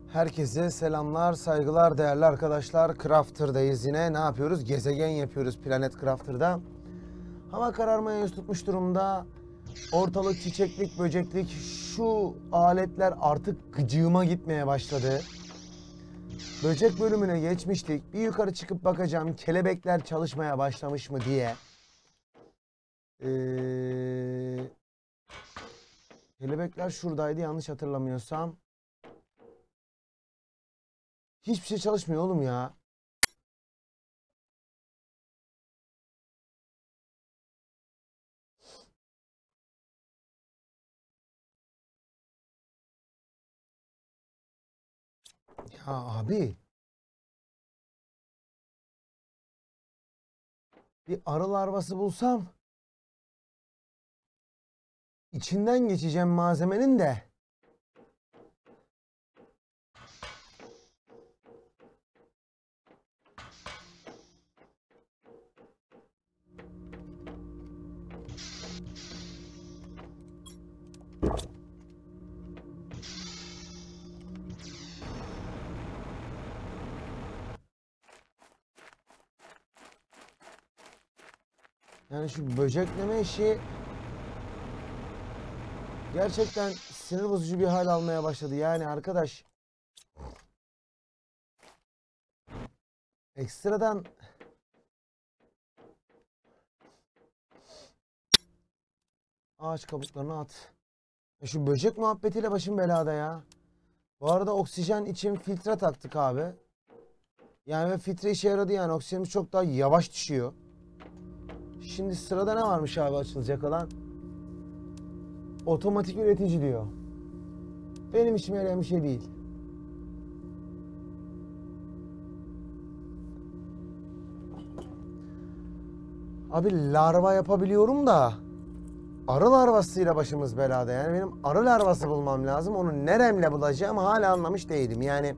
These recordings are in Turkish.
Herkese selamlar, saygılar değerli arkadaşlar. Crafter'dayız yine. Ne yapıyoruz? Gezegen yapıyoruz Planet Crafter'da. Hava kararmaya yüz tutmuş durumda. Ortalık çiçeklik, böceklik. Şu aletler artık gıcığıma gitmeye başladı. Böcek bölümüne geçmiştik. Bir yukarı çıkıp bakacağım kelebekler çalışmaya başlamış mı diye. Kelebekler şuradaydı yanlış hatırlamıyorsam. Hiçbir şey çalışmıyor oğlum ya. Ya abi. Bir arı larvası bulsam. İçinden geçeceğim malzemenin de. Yani şu böcekleme işi gerçekten sinir bozucu bir hal almaya başladı. Yani arkadaş ekstradan ağaç kabuklarını at. Şu böcek muhabbetiyle başım belada ya. Bu arada oksijen için filtre taktık abi. Yani ve filtre işe yaradı yani. Oksijenimiz çok daha yavaş düşüyor. Şimdi sırada ne varmış abi açılacak olan? Otomatik üretici diyor. Benim işime yarayan bir şey değil. Abi larva yapabiliyorum da arı larvasıyla başımız belada. Yani benim arı larvası bulmam lazım. Onu neremle bulacağım hala anlamış değilim. Yani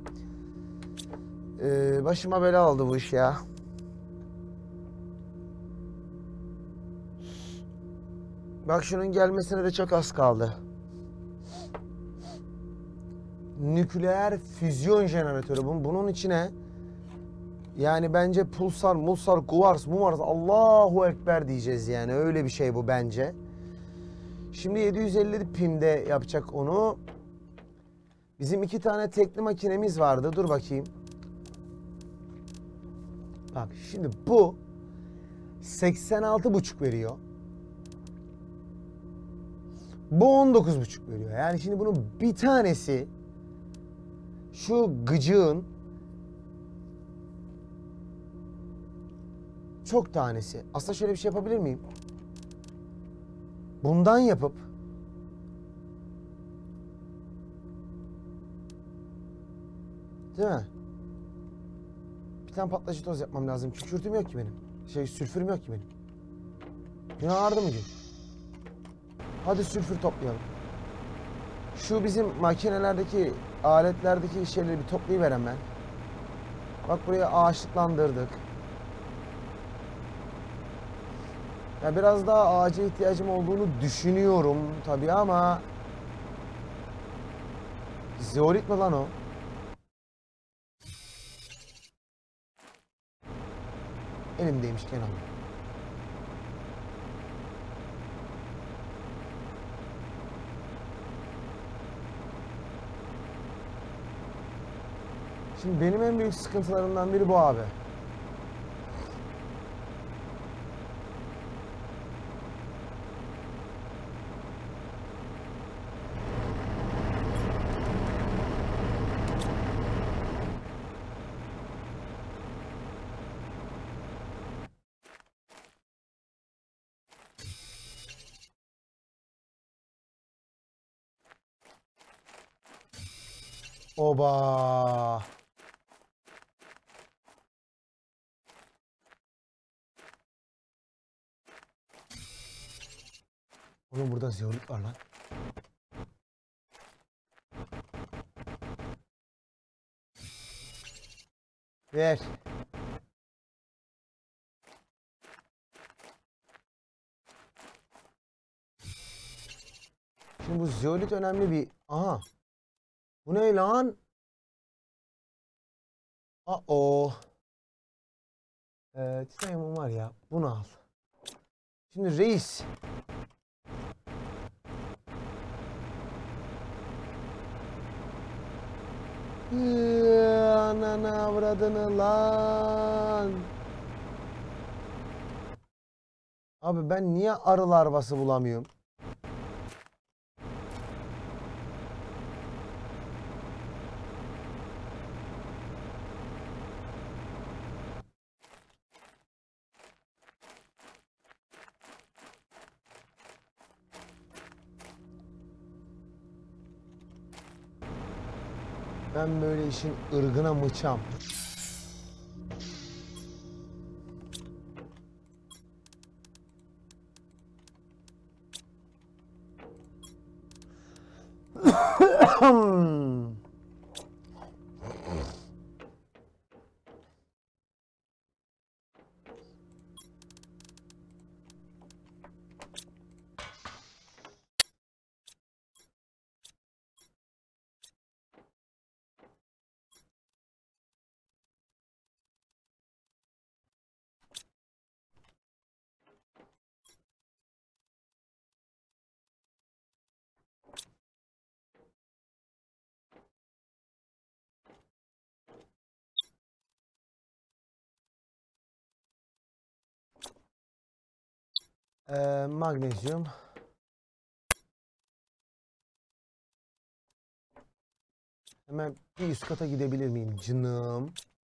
başıma bela oldu bu iş ya. Bak şunun gelmesine de çok az kaldı. Nükleer füzyon jeneratörü. Bunun içine yani bence pulsar, mulsar, kuvars, mumars, Allahu Ekber diyeceğiz yani. Öyle bir şey bu bence. Şimdi 750 pimde yapacak onu. Bizim 2 tane tekli makinemiz vardı. Dur bakayım. Bak şimdi bu 86,5 veriyor. Bu 19,5 veriyor. Yani şimdi bunun bir tanesi şu gıcığın çok tanesi. Aslında şöyle bir şey yapabilir miyim? Bundan yapıp değil mi? Bir tane patlayıcı toz yapmam lazım. Kükürtüm yok ki benim. Sülfürüm yok ki benim. Günah ağrıdı mı gün? Hadi sülfür toplayalım. Şu bizim makinelerdeki, aletlerdeki şeyleri bir toplayıveren ben. Bak buraya ağaçlıklandırdık. Ya biraz daha ağaca ihtiyacım olduğunu düşünüyorum tabii ama zeolit mi lan o? Elimdeymişken alayım. Şimdi benim en büyük sıkıntılarımdan biri bu abi. Oba. Oğlum burada zeolit var lan. Ver. Şimdi bu zeolit önemli bir... Aha. Bu ne lan? O. Titanyum var ya. Bunu al. Şimdi reis. Ananı avradını lan. Abi ben niye arı larvası bulamıyorum? Ben böyle işin ırgına mıçam. Magnezyum. Hemen bir üst kata gidebilir miyim canım?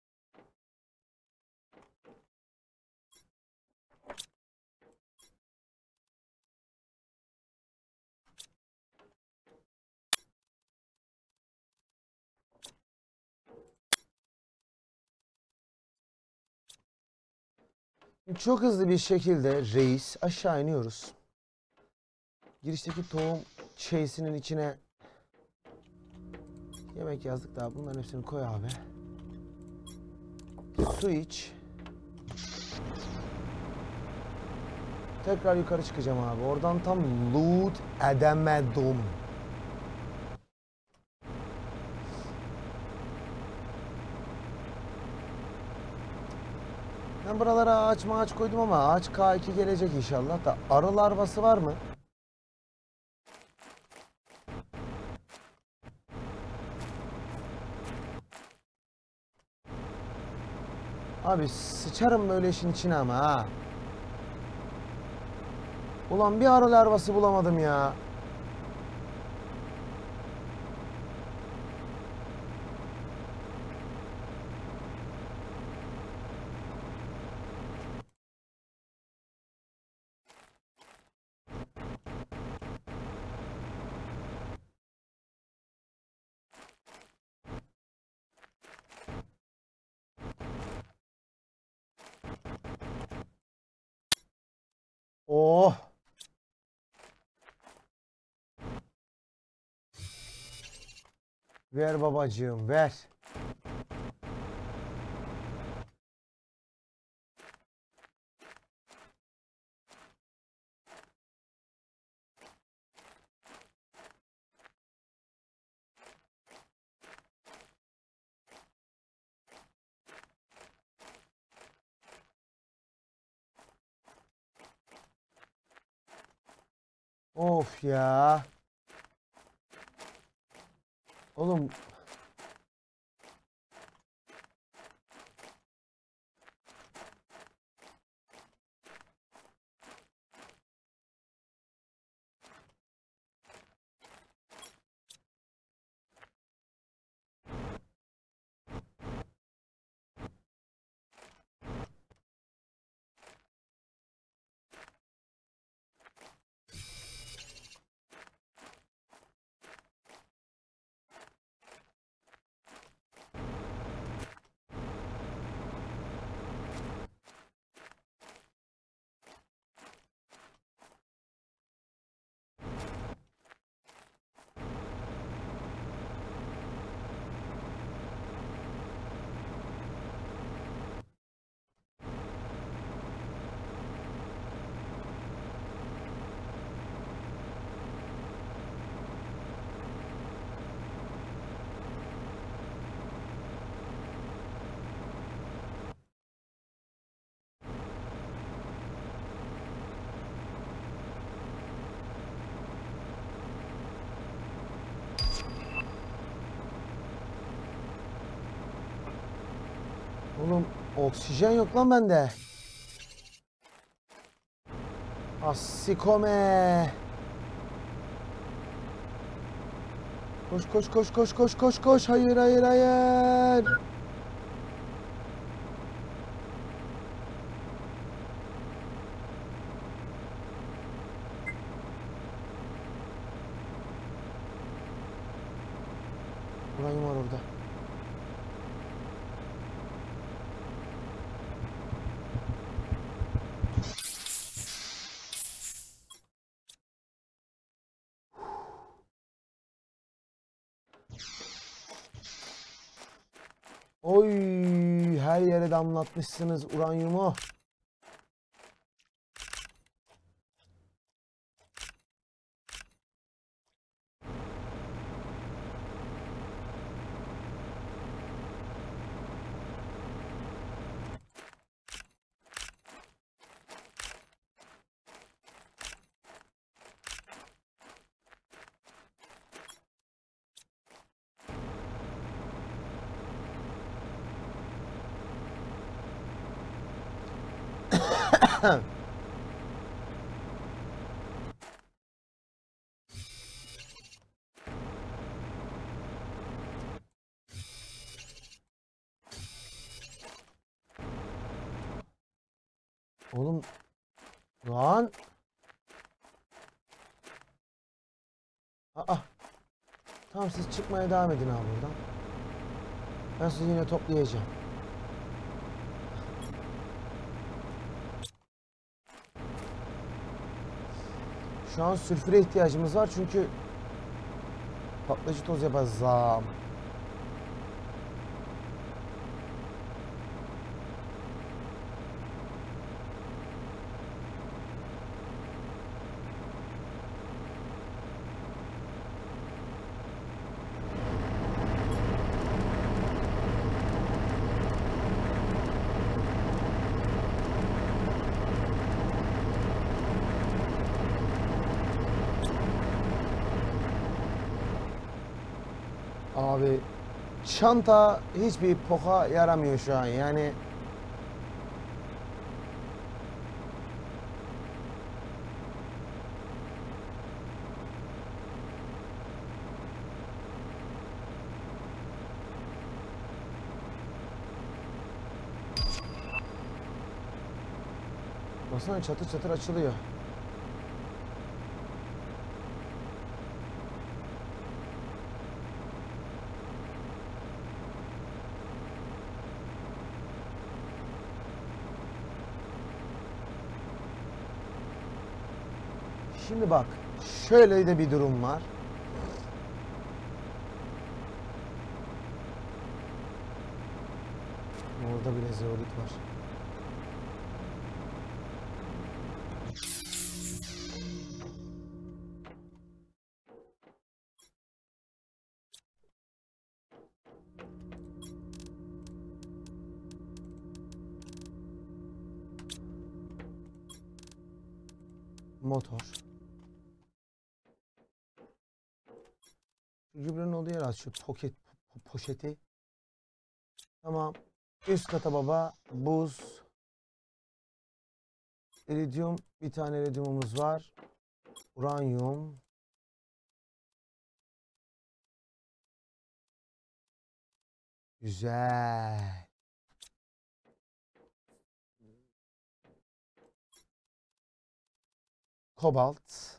Çok hızlı bir şekilde reis aşağı iniyoruz. Girişteki tohum chase'inin içine yemek yazdık daha. Bunların hepsini koy abi. Su iç. Tekrar yukarı çıkacağım abi. Oradan tam loot edemedim. Ben buralara ağaç koydum ama ağaç K2 gelecek inşallah da. Arı larvası var mı? Abi sıçarım böyle işin içine ama ha. Ulan bir arı larvası bulamadım ya. Oh. Ver babacığım ver. Of ya. Oğlum. Oğlum oksijen yok lan bende. Assikome. Koş koş koş koş koş koş koş. Hayır hayır hayır. Uranyum var orada. Oy, her yere damlatmışsınız uranyumu. Oğlum lan. Aa. Tamam siz çıkmaya devam edin abi buradan. Ben sizi yine toplayacağım. Şu an sülfüre ihtiyacımız var çünkü patlayıcı toz yapacağım. Abi çanta hiçbir poka yaramıyor şu an yani. Baksana çatır çatır açılıyor. Şimdi bak, şöyle de bir durum var. Orada bile zeolit var. Motor. Gübrenin olduğu yer az şu poşeti. Tamam. Üst kata baba buz. İridium. Bir tane iridiumumuz var. Uranyum. Güzel. Kobalt.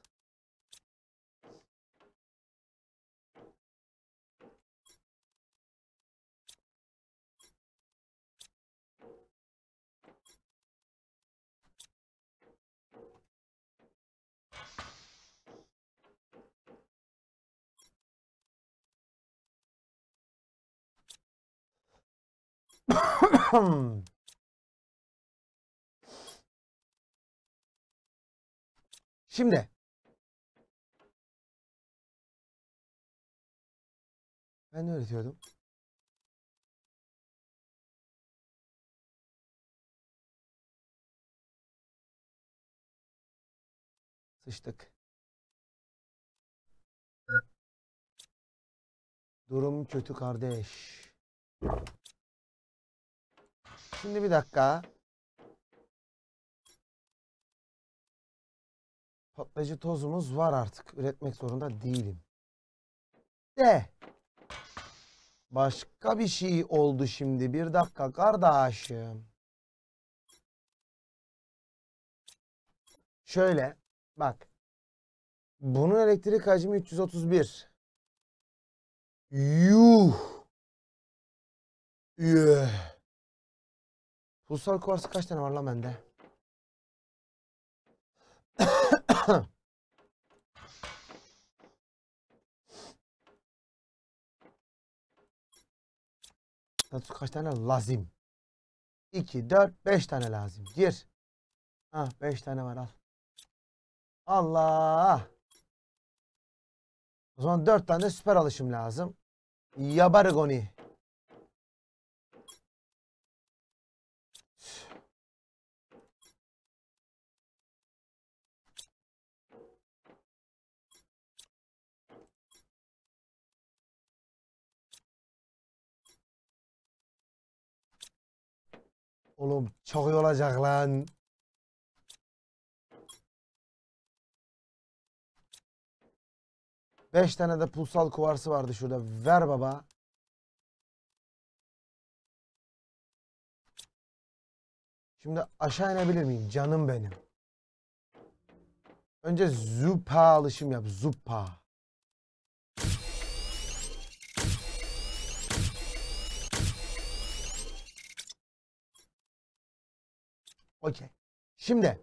Şimdi ben ne öğretiyordum? Sıçtık. Durum kötü kardeş. Şimdi bir dakika. Patlayıcı tozumuz var artık. Üretmek zorunda değilim. De. Başka bir şey oldu şimdi. Bir dakika kardeşim. Şöyle. Bak. Bunun elektrik hacmi 331. Yuh. Yuh. Pulsar kuvarsı kaç tane var lan bende? Kaç tane lazım? 2, 4, 5 tane lazım. Gir. Ha 5 tane var al. Allah. O zaman 4 tane de süper alışım lazım. Yabarık onu. Oğlum çok iyi olacak lan. Beş tane de pulsal kuvarsı vardı şurada. Ver baba. Şimdi aşağı inebilir miyim? Canım benim. Önce zupa alışım yap. Zupa. Okey. Şimdi.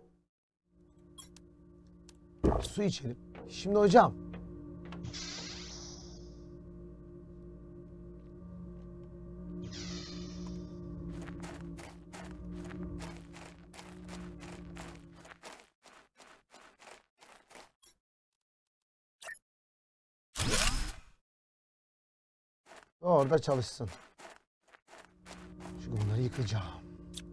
Su içelim. Şimdi hocam. Orada çalışsın. Şimdi bunları yıkacağım.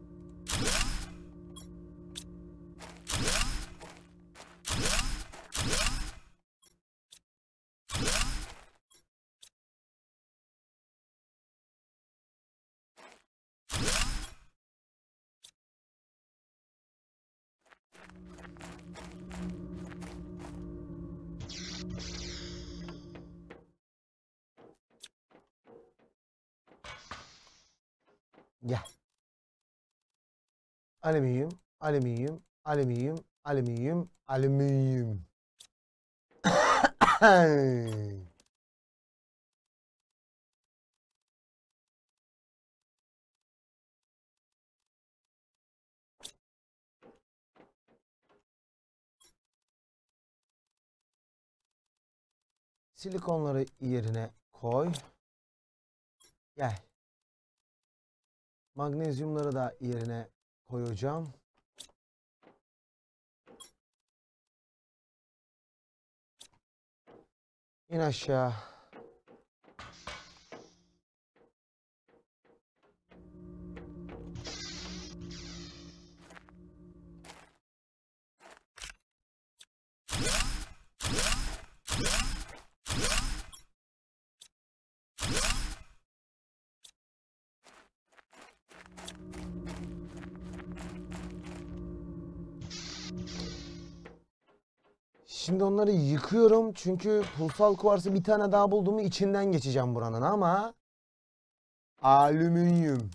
Gel. Alüminyum, alüminyum, alüminyum, alüminyum, alüminyum. Silikonları yerine koy. Gel. Magnezyumları da yerine koyacağım. İn aşağı. Şimdi onları yıkıyorum çünkü pulsal kuvarsı bir tane daha bulduğumu içinden geçeceğim buranın ama alüminyum.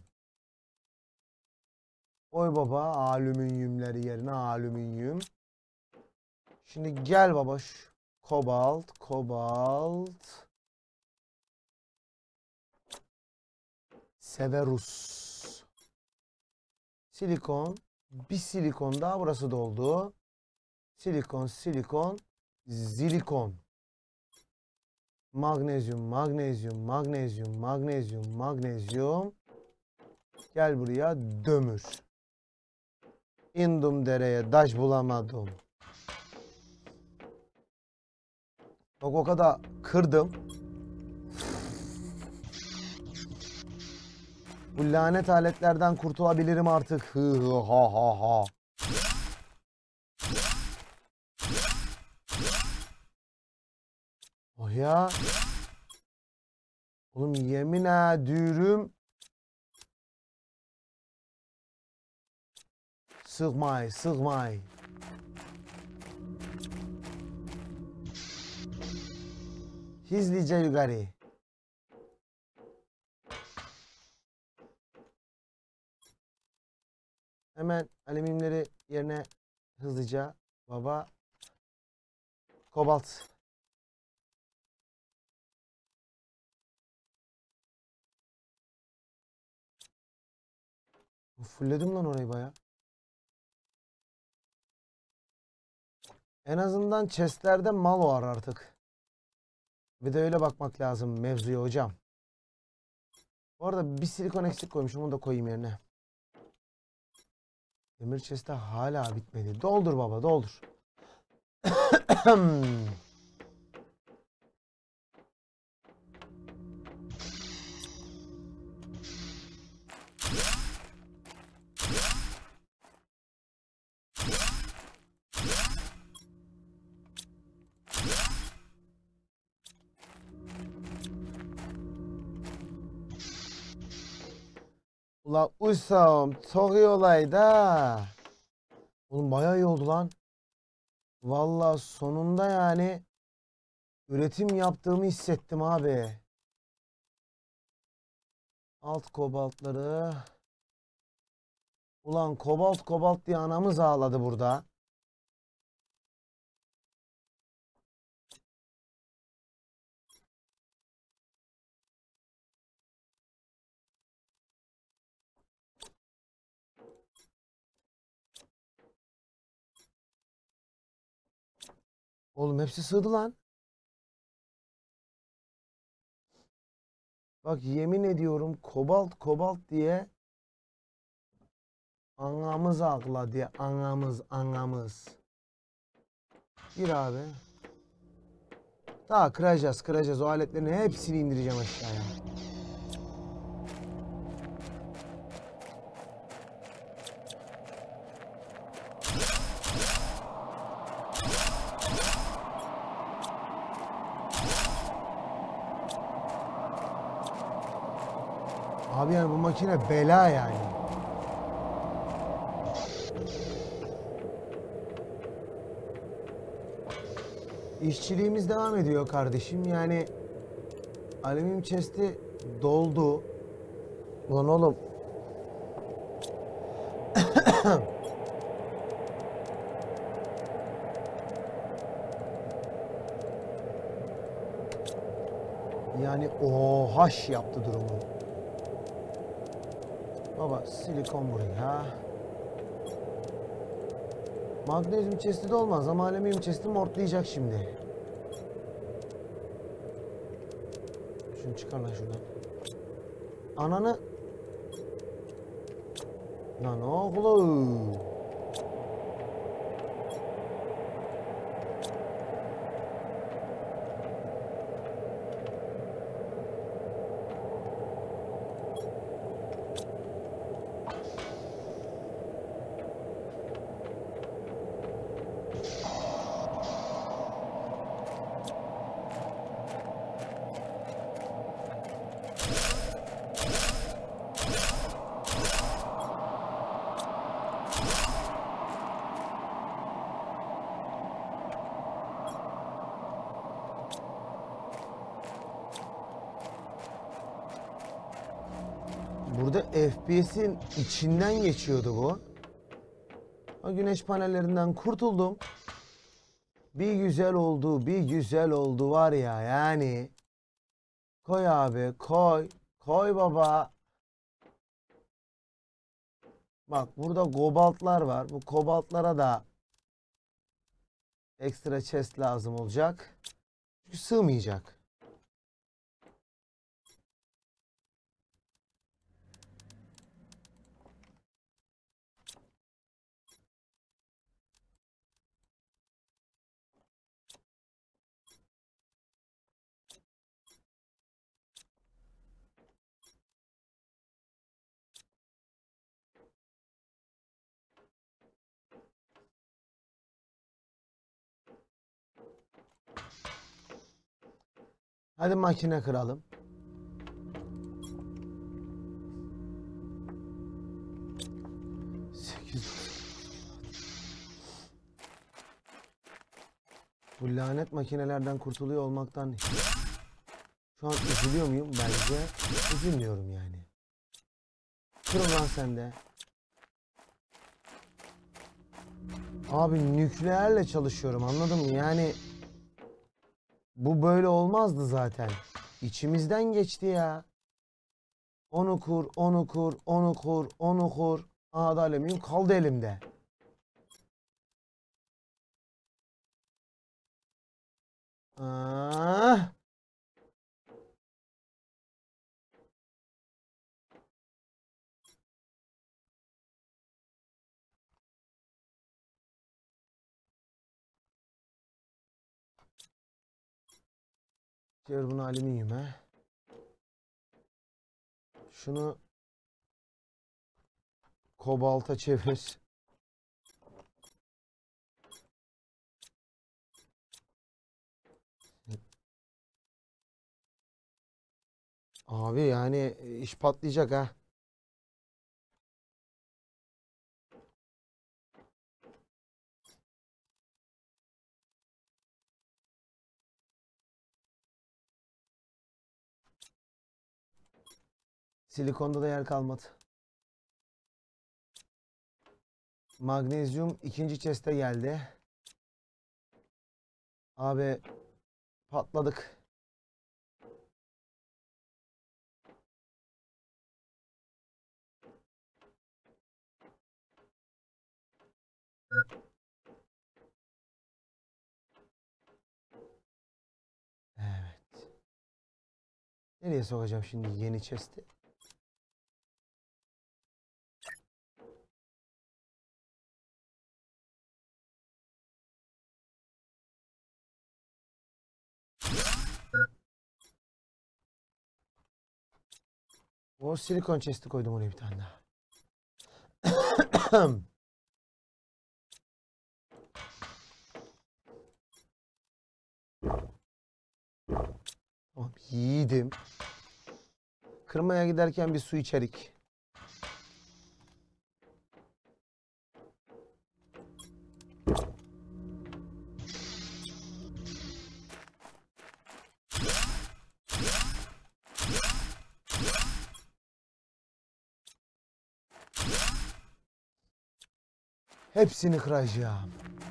Oy baba alüminyumları yerine alüminyum. Şimdi gel baba şu kobalt, kobalt. Severus. Silikon. Bir silikon daha burası doldu. Silikon, silikon, zilikon. Magnezyum, magnezyum, magnezyum, magnezyum, magnezyum. Gel buraya dömür. İndim dereye, taş bulamadım. Bak o kadar kırdım. Bu lanet aletlerden kurtulabilirim artık. Hı hı ha ha ha. Oh ya. Oğlum yemin ediyorum. Sıkmay, sıkmay. Hızlıca yukarı. Hemen alüminyumları yerine hızlıca. Baba. Kobalt. Fulledim lan orayı baya. En azından chestlerde mal var artık. Bir de öyle bakmak lazım mevzuya hocam. Bu arada bir silikon eksik koymuşum. Onu da koyayım yerine. Demir chest'te hala bitmedi. Doldur baba, doldur. Ula usam çok iyi olay da. Oğlum bayağı iyi oldu lan. Vallahi sonunda yani üretim yaptığımı hissettim abi. Alt kobaltları. Ulan kobalt diye anamız ağladı burada. Oğlum hepsi sığdı lan. Bak yemin ediyorum kobalt diye anamız ağladı. Anamız. Gir abi. Daha kıracağız. O aletlerin hepsini indireceğim aşağıya. Abi yani bu makine bela yani. İşçiliğimiz devam ediyor kardeşim. Yani alüminyum chest'i doldu. Ulan oğlum. Yani haş yaptı durumu. Baba silikon buraya. Magnezyum chest'i de olmaz ama alüminyum chest'i mortlayacak şimdi. Şunu çıkar lan şuradan. Ananı. Lan oğlum. Burada FPS'in içinden geçiyordu bu. O güneş panellerinden kurtuldum. Bir güzel oldu var ya yani. Koy abi, koy. Koy baba. Bak burada kobaltlar var. Bu kobaltlara da ekstra chest lazım olacak. Çünkü sığmayacak. Hadi makine kıralım. Şu lanet makinelerden kurtuluyor olmaktan şu an üzülüyor muyum? Bence üzülmüyorum yani. Kırın lan sen de. Abi nükleerle çalışıyorum, anladın mı? Yani bu böyle olmazdı zaten. İçimizden geçti ya. Onu kur, onu kur, onu kur, onu kur. Aha da alüminyum kaldı elimde. Ah. Çevir bunu alüminyuma. Şunu kobalta çevir. Abi yani iş patlayacak ha. Silikonda da yer kalmadı. Magnezyum ikinci chest'e geldi. Abi patladık. Evet. Nereye sokacağım şimdi yeni chest'i? O silikon chest'i koydum oraya bir tane daha. Tamam, yiğidim. Kırmaya giderken bir su içerik. Hepsini kıracağım.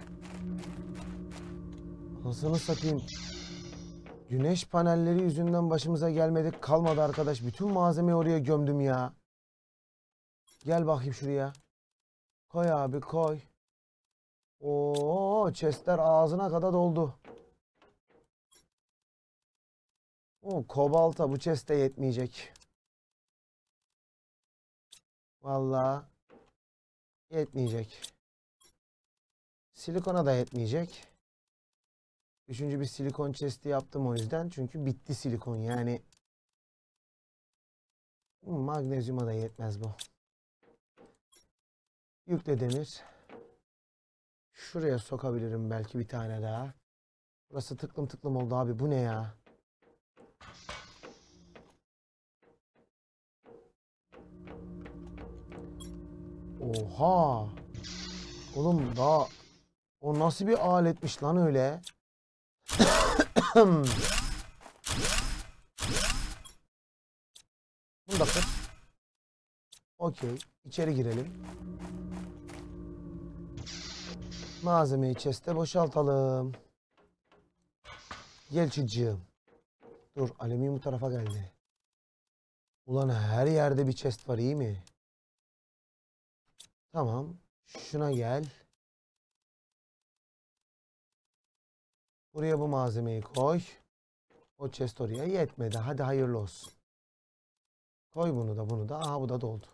Anasını satayım. Güneş panelleri yüzünden başımıza gelmedik kalmadı arkadaş. Bütün malzemeyi oraya gömdüm ya. Gel bakayım şuraya. Koy abi koy. Oo, chestler ağzına kadar doldu. O kobalta bu chest'e yetmeyecek. Vallahi yetmeyecek. Silikona da yetmeyecek. Üçüncü bir silikon chest'i yaptım o yüzden. Çünkü bitti silikon yani. Magnezyuma da yetmez bu. Yükle demir. Şuraya sokabilirim belki bir tane daha. Burası tıklım tıklım oldu abi. Bu ne ya? Oha. Oğlum daha o nasıl bir aletmiş lan öyle? Bunu da kır. Okey. İçeri girelim. Malzemeyi chest'e boşaltalım. Gel çocuğum. Dur, alüminyum bu tarafa geldi. Ulan her yerde bir chest var, iyi mi? Tamam. Şuna gel. Buraya bu malzemeyi koy. O chest oraya yetmedi. Hadi hayırlı olsun. Koy bunu da bunu da. Aha bu da doldu.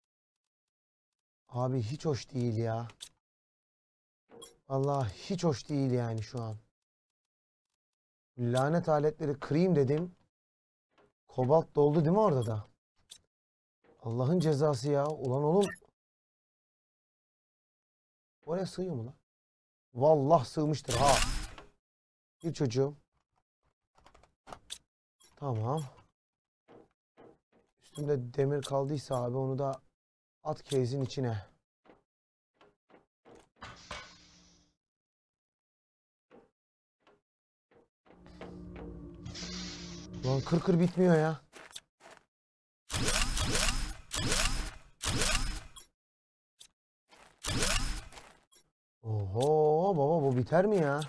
Abi hiç hoş değil ya. Vallahi hiç hoş değil yani şu an. Lanet aletleri kırayım dedim. Kobalt doldu değil mi orada da? Allah'ın cezası ya. Ulan oğlum. Oraya sığıyor mu lan? Vallahi sığmıştır ha. Bir çocuğum. Tamam. Üstümde demir kaldıysa abi onu da at case'in içine. Lan kır bitmiyor ya. Oho baba, bu biter mi ya?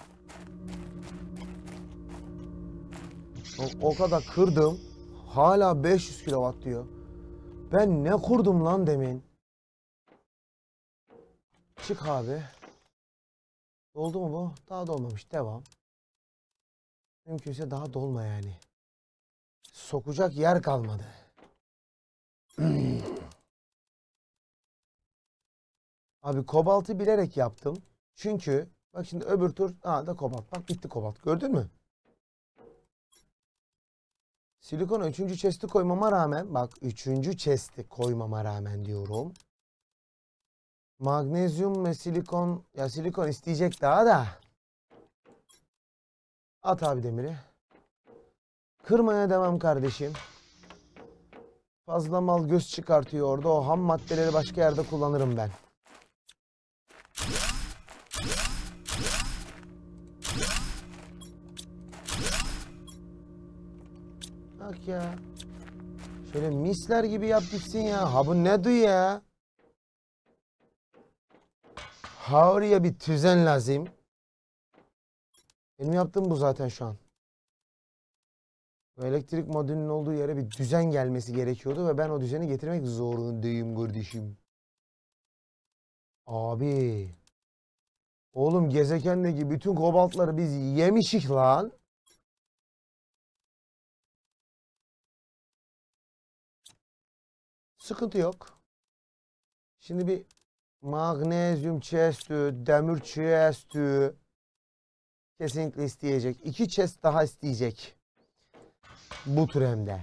O kadar kırdım. Hala 500 kilowatt diyor. Ben ne kurdum lan demin? Çık abi. Doldu mu bu? Daha dolmamış. Devam. Mümkünse daha dolma yani. Sokacak yer kalmadı. Abi kobaltı bilerek yaptım. Çünkü bak şimdi öbür tur da kobalt. Bak bitti kobalt. Gördün mü? Silikonu 3. chest'i koymama rağmen, bak 3. chest'i koymama rağmen diyorum. Magnezyum ve silikon, ya silikon isteyecek daha da. At abi demiri. Kırmaya devam kardeşim. Fazla mal göz çıkartıyor orada. O ham maddeleri başka yerde kullanırım ben. Bak ya. Şöyle misler gibi yap gitsin ya. Ha bu ne duy ya? Ha oraya bir düzen lazım. Benim yaptığım bu zaten şu an. Bu elektrik modülünün olduğu yere bir düzen gelmesi gerekiyordu ve ben o düzeni getirmek zorundayım kardeşim. Abi. Oğlum gezegendeki bütün kobaltları biz yemişik lan. Sıkıntı yok. Şimdi bir magnezyum chest'ü, demir chest'ü kesinlikle isteyecek. 2 chest daha isteyecek. Bu türemde.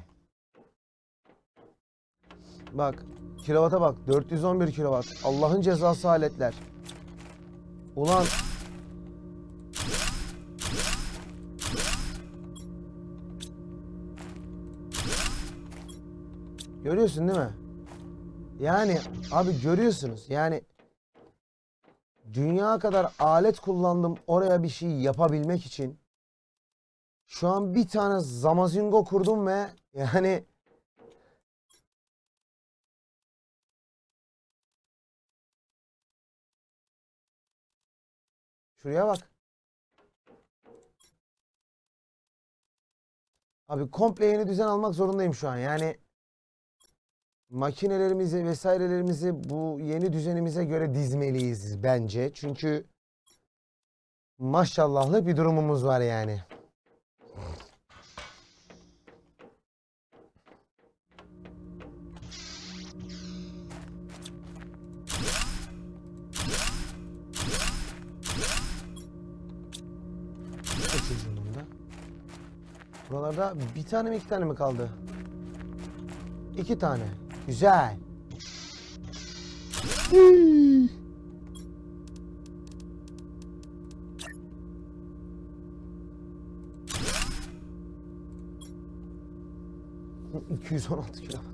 Bak kilovata bak, 411 kilovat. Allah'ın cezası aletler. Ulan görüyorsun değil mi? Yani abi görüyorsunuz. Yani dünya kadar alet kullandım oraya bir şey yapabilmek için. Şu an bir tane zamazingo kurdum ve yani şuraya bak. Abi komple yeni düzen almak zorundayım şu an. Yani makinelerimizi vesairelerimizi bu yeni düzenimize göre dizmeliyiz bence. Çünkü maşallahlı bir durumumuz var yani. Buralarda bir tane mi 2 tane mi kaldı? 2 tane. Güzel. ...216 kilowatt.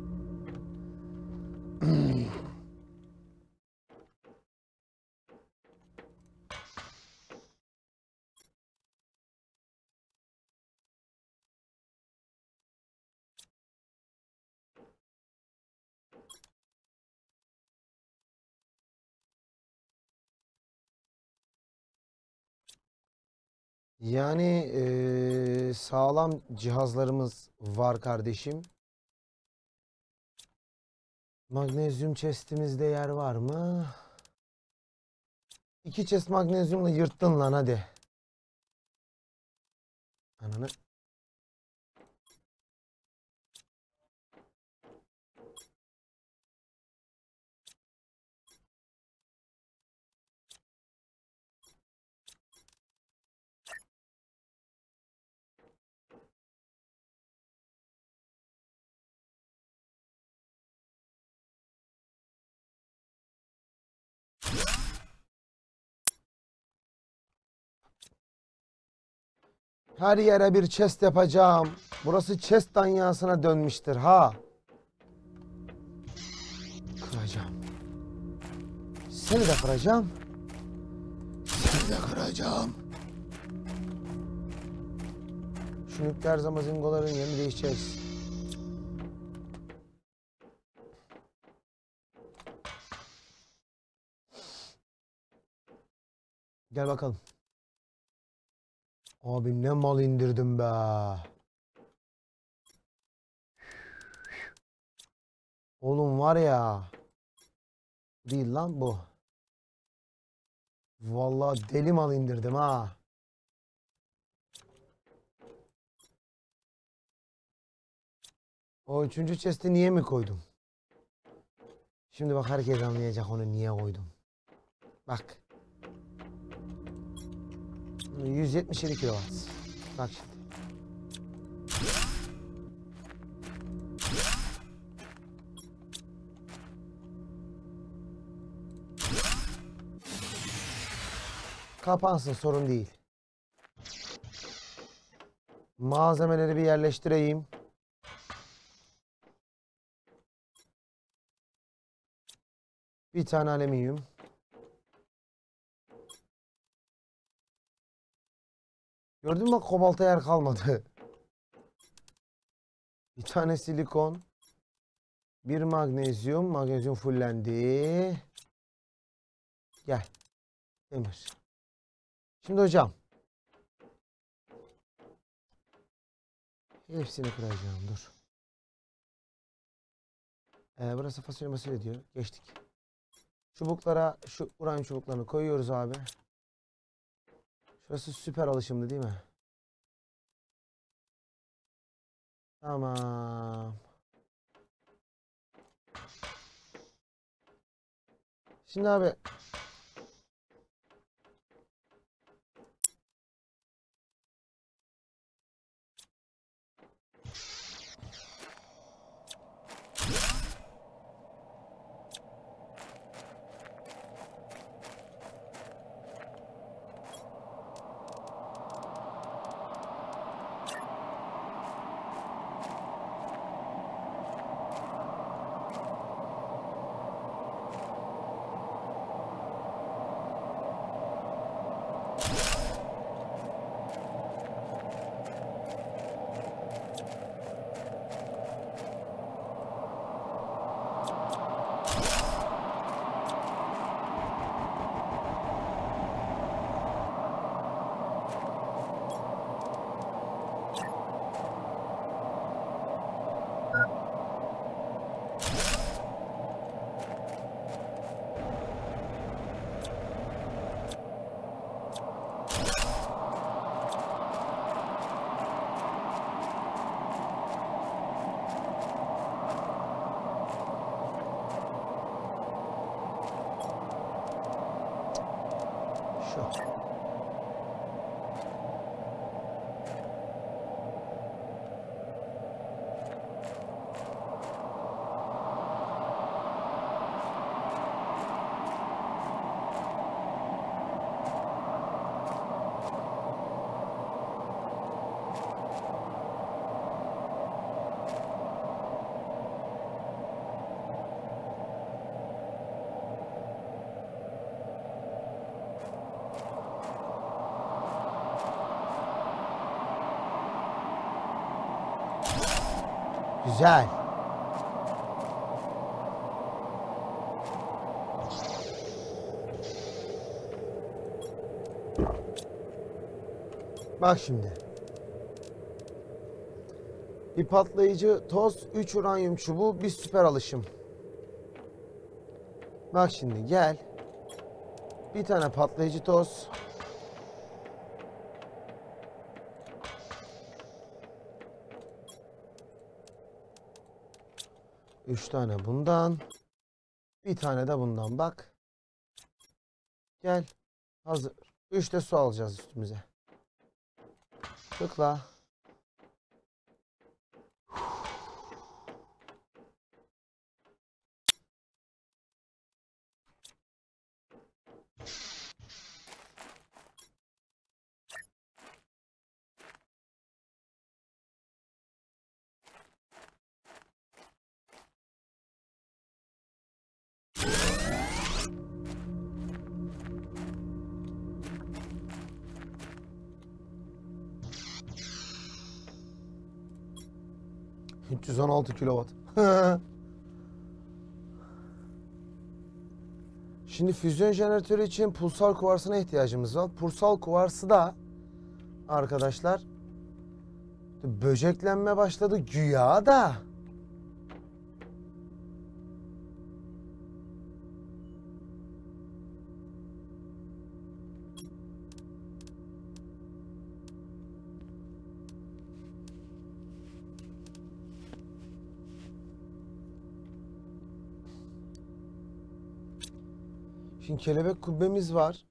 Yani sağlam cihazlarımız var kardeşim. Magnezyum chest'imizde yer var mı? 2 chest magnezyumla yırttın lan hadi. Ananı. Her yere bir chest yapacağım. Burası chest danyasına dönmüştür ha. Kıracağım. Seni de kıracağım. Seni de kıracağım. şu nükleer zamazingoların yerini değişeceğiz. Gel bakalım. Abi ne mal indirdim be. Oğlum var ya. Değil lan bu. Vallahi deli mal indirdim ha. O üçüncü chest'i niye mi koydum? Şimdi bak herkes anlayacak onu niye koydum. Bak. 177 kilowatt. Bak şimdi. Kapansın, sorun değil. Malzemeleri bir yerleştireyim. Bir tane alüminyum. Gördün mü bak, kobalta yer kalmadı. Bir tane silikon. Bir magnezyum. Magnezyum fullendi. Gel. Demir. Şimdi hocam. Hepsini kıracağım. Dur. Burası fasulye diyor. Geçtik. Çubuklara şu uranyum çubuklarını koyuyoruz abi. Şurası süper alışımdı değil mi? Tamam. Şimdi abi. Şu. Güzel. Bak şimdi. Bir patlayıcı toz, 3 uranyum çubuğu, bir süper alışım. Bak şimdi gel. Bir tane patlayıcı toz. Üç tane bundan. Bir tane de bundan bak. Gel. Hazır. 3 de su alacağız üstümüze. Tıkla. 316 kilowatt. Şimdi füzyon jeneratörü için pulsar kuvarsına ihtiyacımız var. Pulsar kuvarsı da arkadaşlar böceklenme başladı güya da. Şimdi kelebek kubbemiz var.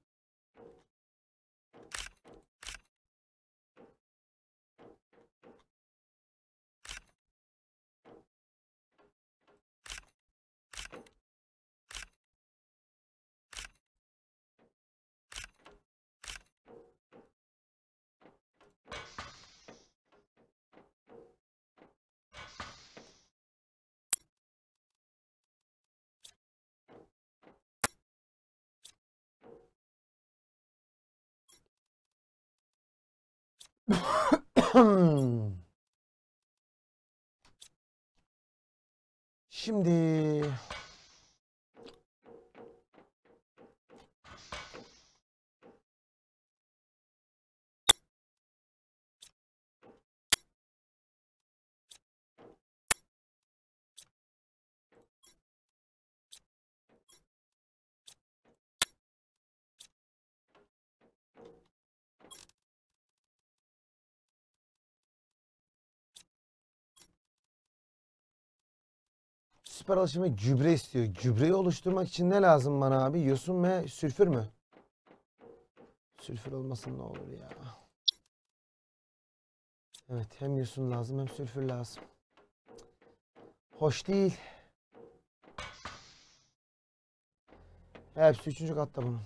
Şimdi süper alışıma gübre istiyor. Gübreyi oluşturmak için ne lazım bana abi? Yosun ve sülfür mü? Sülfür olmasın ne olur ya. Evet, hem yosun lazım hem sülfür lazım. Hoş değil. Hepsi 3. katta bunun.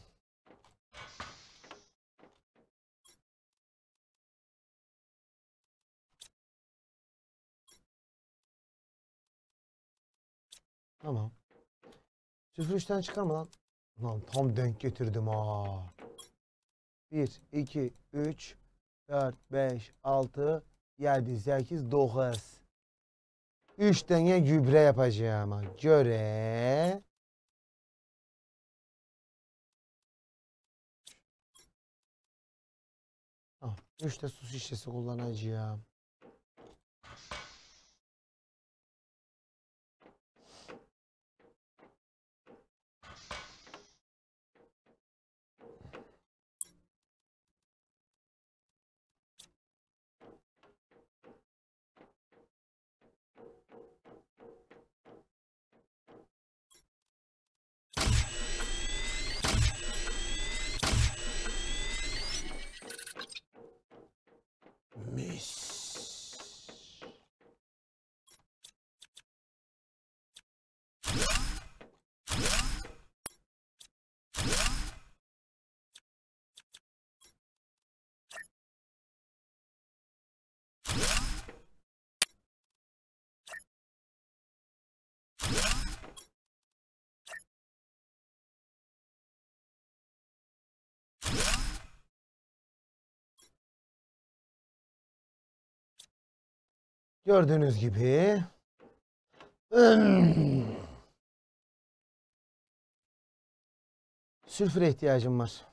Tamam. Sülfür 3'ten çıkarma lan. Lan tam denk getirdim ha. 1, 2, 3, 4, 5, 6, 7, 8, 9. 3 tane gübre yapacağıma göre 3 de su şişesi kullanacağım. Mis. Gördüğünüz gibi sülfüre ihtiyacım var.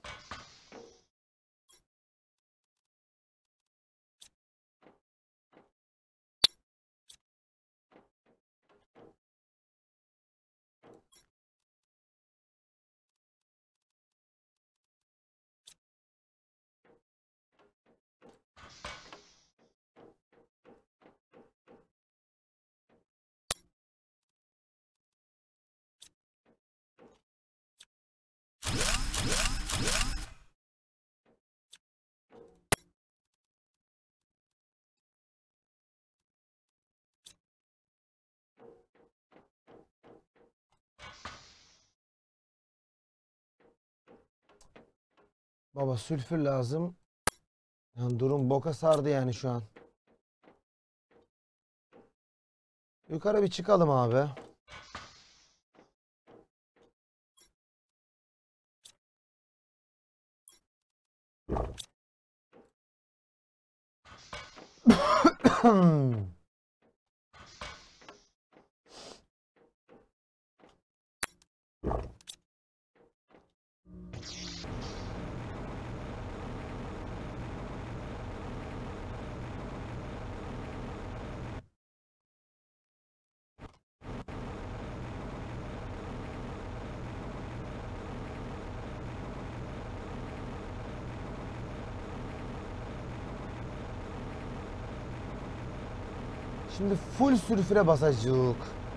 Baba sülfür lazım. Yani durum boka sardı yani şu an. Yukarı bir çıkalım abi. Şimdi full sülfüre basacağız.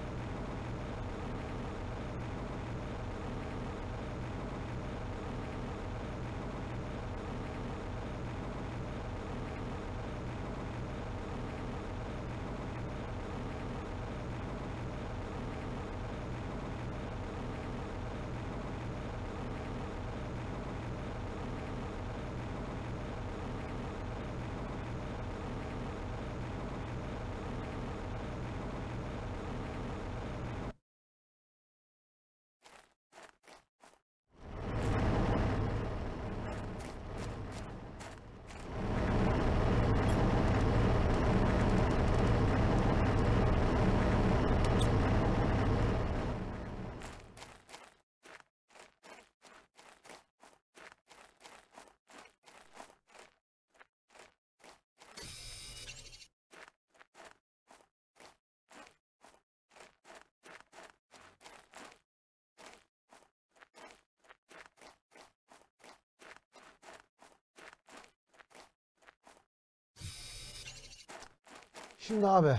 Şimdi abi.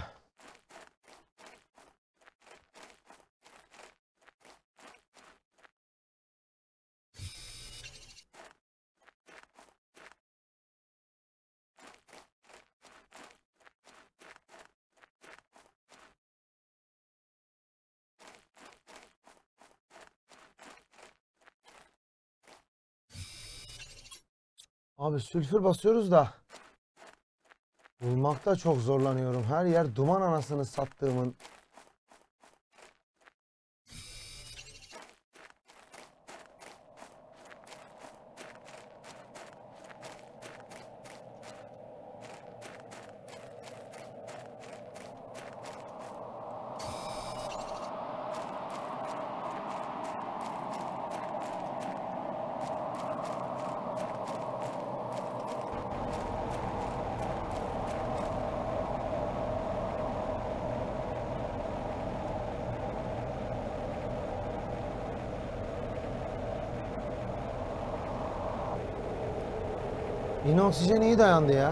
Abi sülfür basıyoruz da bulmakta çok zorlanıyorum. Her yer duman anasını sattığımın. Yine oksijen iyi dayandı ya.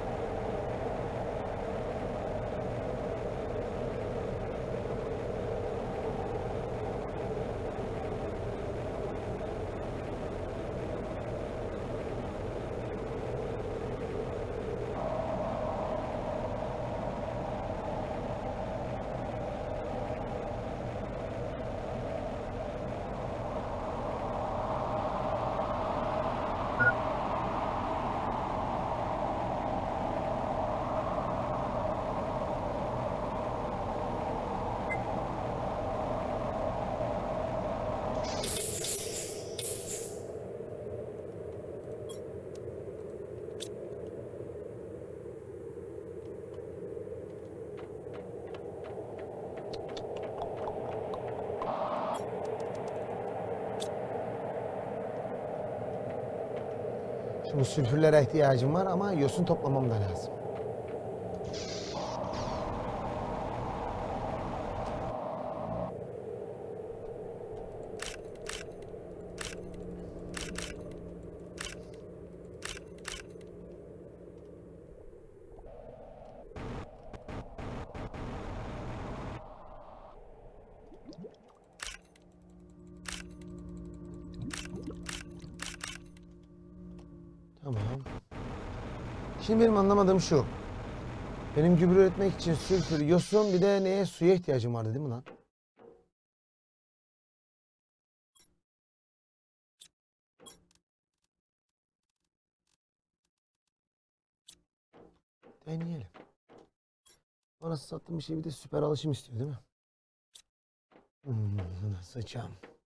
Şimdi sülfürlere ihtiyacım var ama yosun toplamam da lazım. Tamam. Şimdi benim anlamadığım şu. Benim gübre üretmek için sülfür, yosun bir de neye? Suya ihtiyacım vardı değil mi lan? Deneyelim. Orası sattığım bir şey bir de süper alışım istiyor değil mi? Sıçam.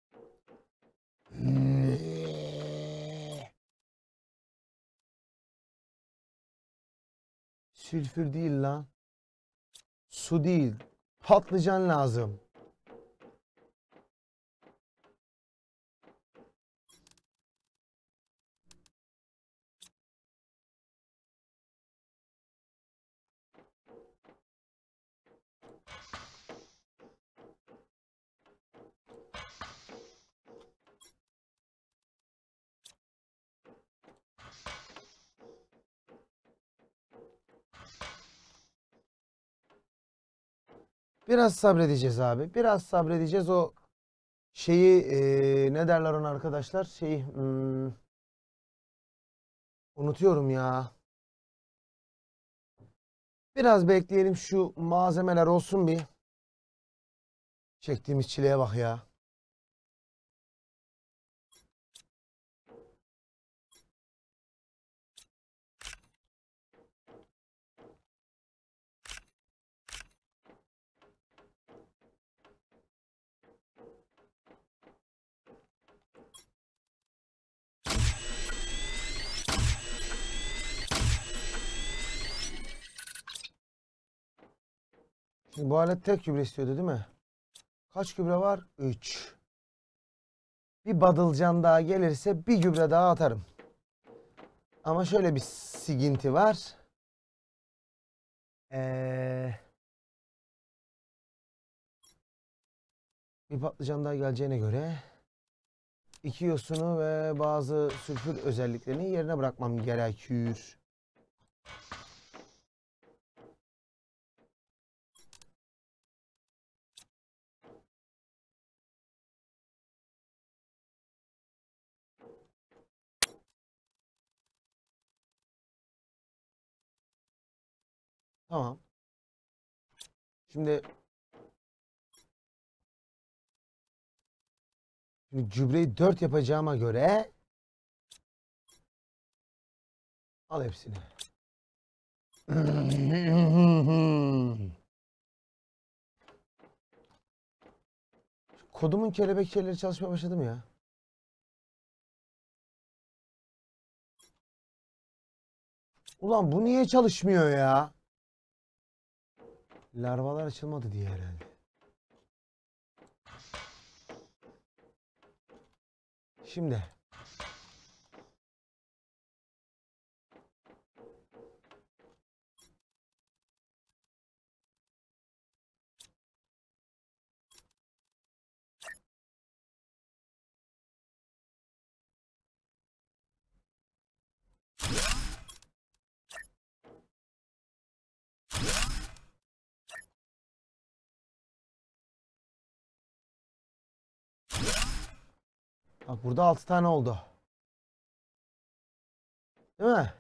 Sülfür değil lan. Su değil. Patlıcan lazım. Biraz sabredeceğiz abi. Biraz sabredeceğiz. O şeyi ne derler ona arkadaşlar? Şeyi unutuyorum ya. Biraz bekleyelim, şu malzemeler olsun bir. Çektiğimiz çileye bak ya. Şimdi bu alet tek gübre istiyordu değil mi? Kaç gübre var? 3. Bir badılcan daha gelirse bir gübre daha atarım. Ama şöyle bir siginti var. Bir patlıcan daha geleceğine göre 2 yosunu ve bazı sülfür özelliklerini yerine bırakmam gerekiyor. Tamam. Şimdi gübreyi 4 yapacağıma göre al hepsini. Kodumun kelebek şeyleri çalışmaya başladı mı ya? Ulan bu niye çalışmıyor ya? Larvalar açılmadı diye herhalde. Şimdi. Bak burada 6 tane oldu. Değil mi?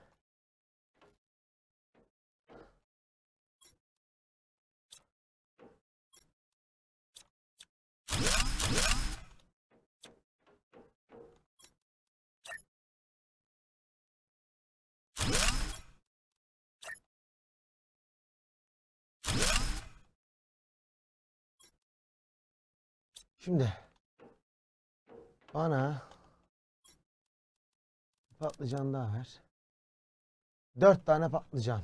Şimdi bana patlıcan daha ver. 4 tane patlıcan.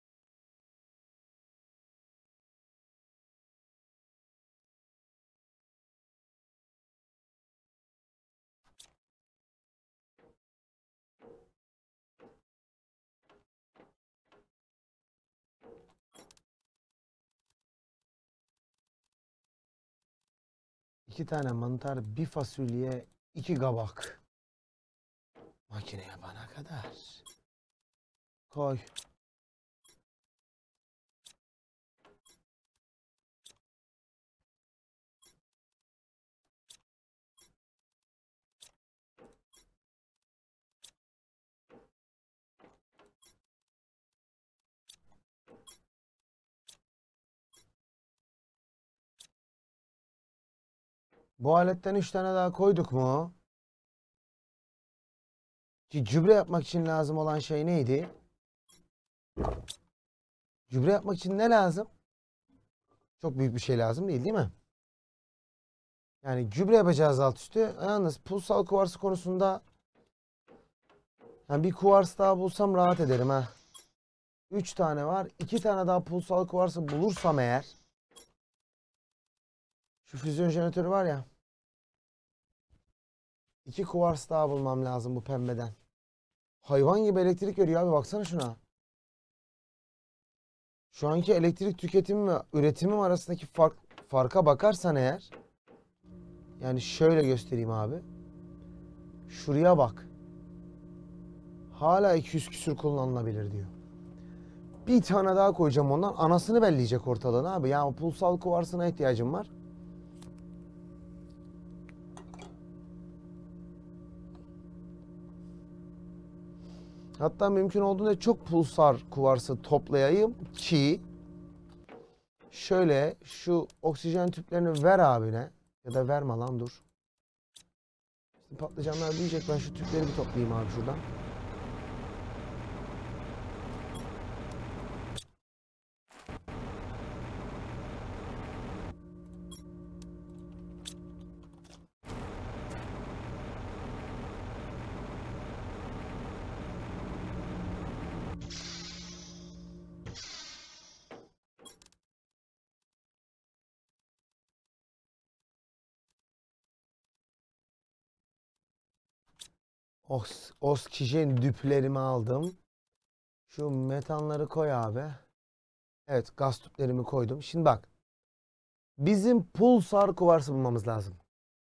İki tane mantar, bir fasulye, 2 kabak. Makineye bana kadar. Koy. Bu aletten 3 tane daha koyduk mu? Ki gübre yapmak için lazım olan şey neydi? Gübre yapmak için ne lazım? Çok büyük bir şey lazım değil mi? Yani gübre yapacağız alt üstü. Yalnız pulsal kuvarsı konusunda yani bir kuvars daha bulsam rahat ederim ha. 3 tane var. 2 tane daha pulsal kuvarsı bulursam eğer, şu füzyon jeneratörü var ya, 2 kuvars daha bulmam lazım bu pembeden. Hayvan gibi elektrik veriyor abi, baksana şuna. Şu anki elektrik tüketimi ve üretimim arasındaki farka bakarsan eğer, yani şöyle göstereyim abi. Şuraya bak. Hala 200 küsür kullanılabilir diyor. Bir tane daha koyacağım ondan. Anasını belleyecek ortalığın abi. Ya o pulsal kuvarsına ihtiyacım var. Hatta mümkün olduğunca çok pulsar kuvarsı toplayayım ki şöyle şu oksijen tüplerini ver abine. Ya da verme lan dur. Şimdi patlıcanlar diyecek, ben şu tüpleri bir toplayayım abi şuradan. Oksijen düplerimi aldım. Şu metanları koy abi. Evet, gaz tüplerimi koydum. Şimdi bak. Bizim pulsar kuvarsı bulmamız lazım.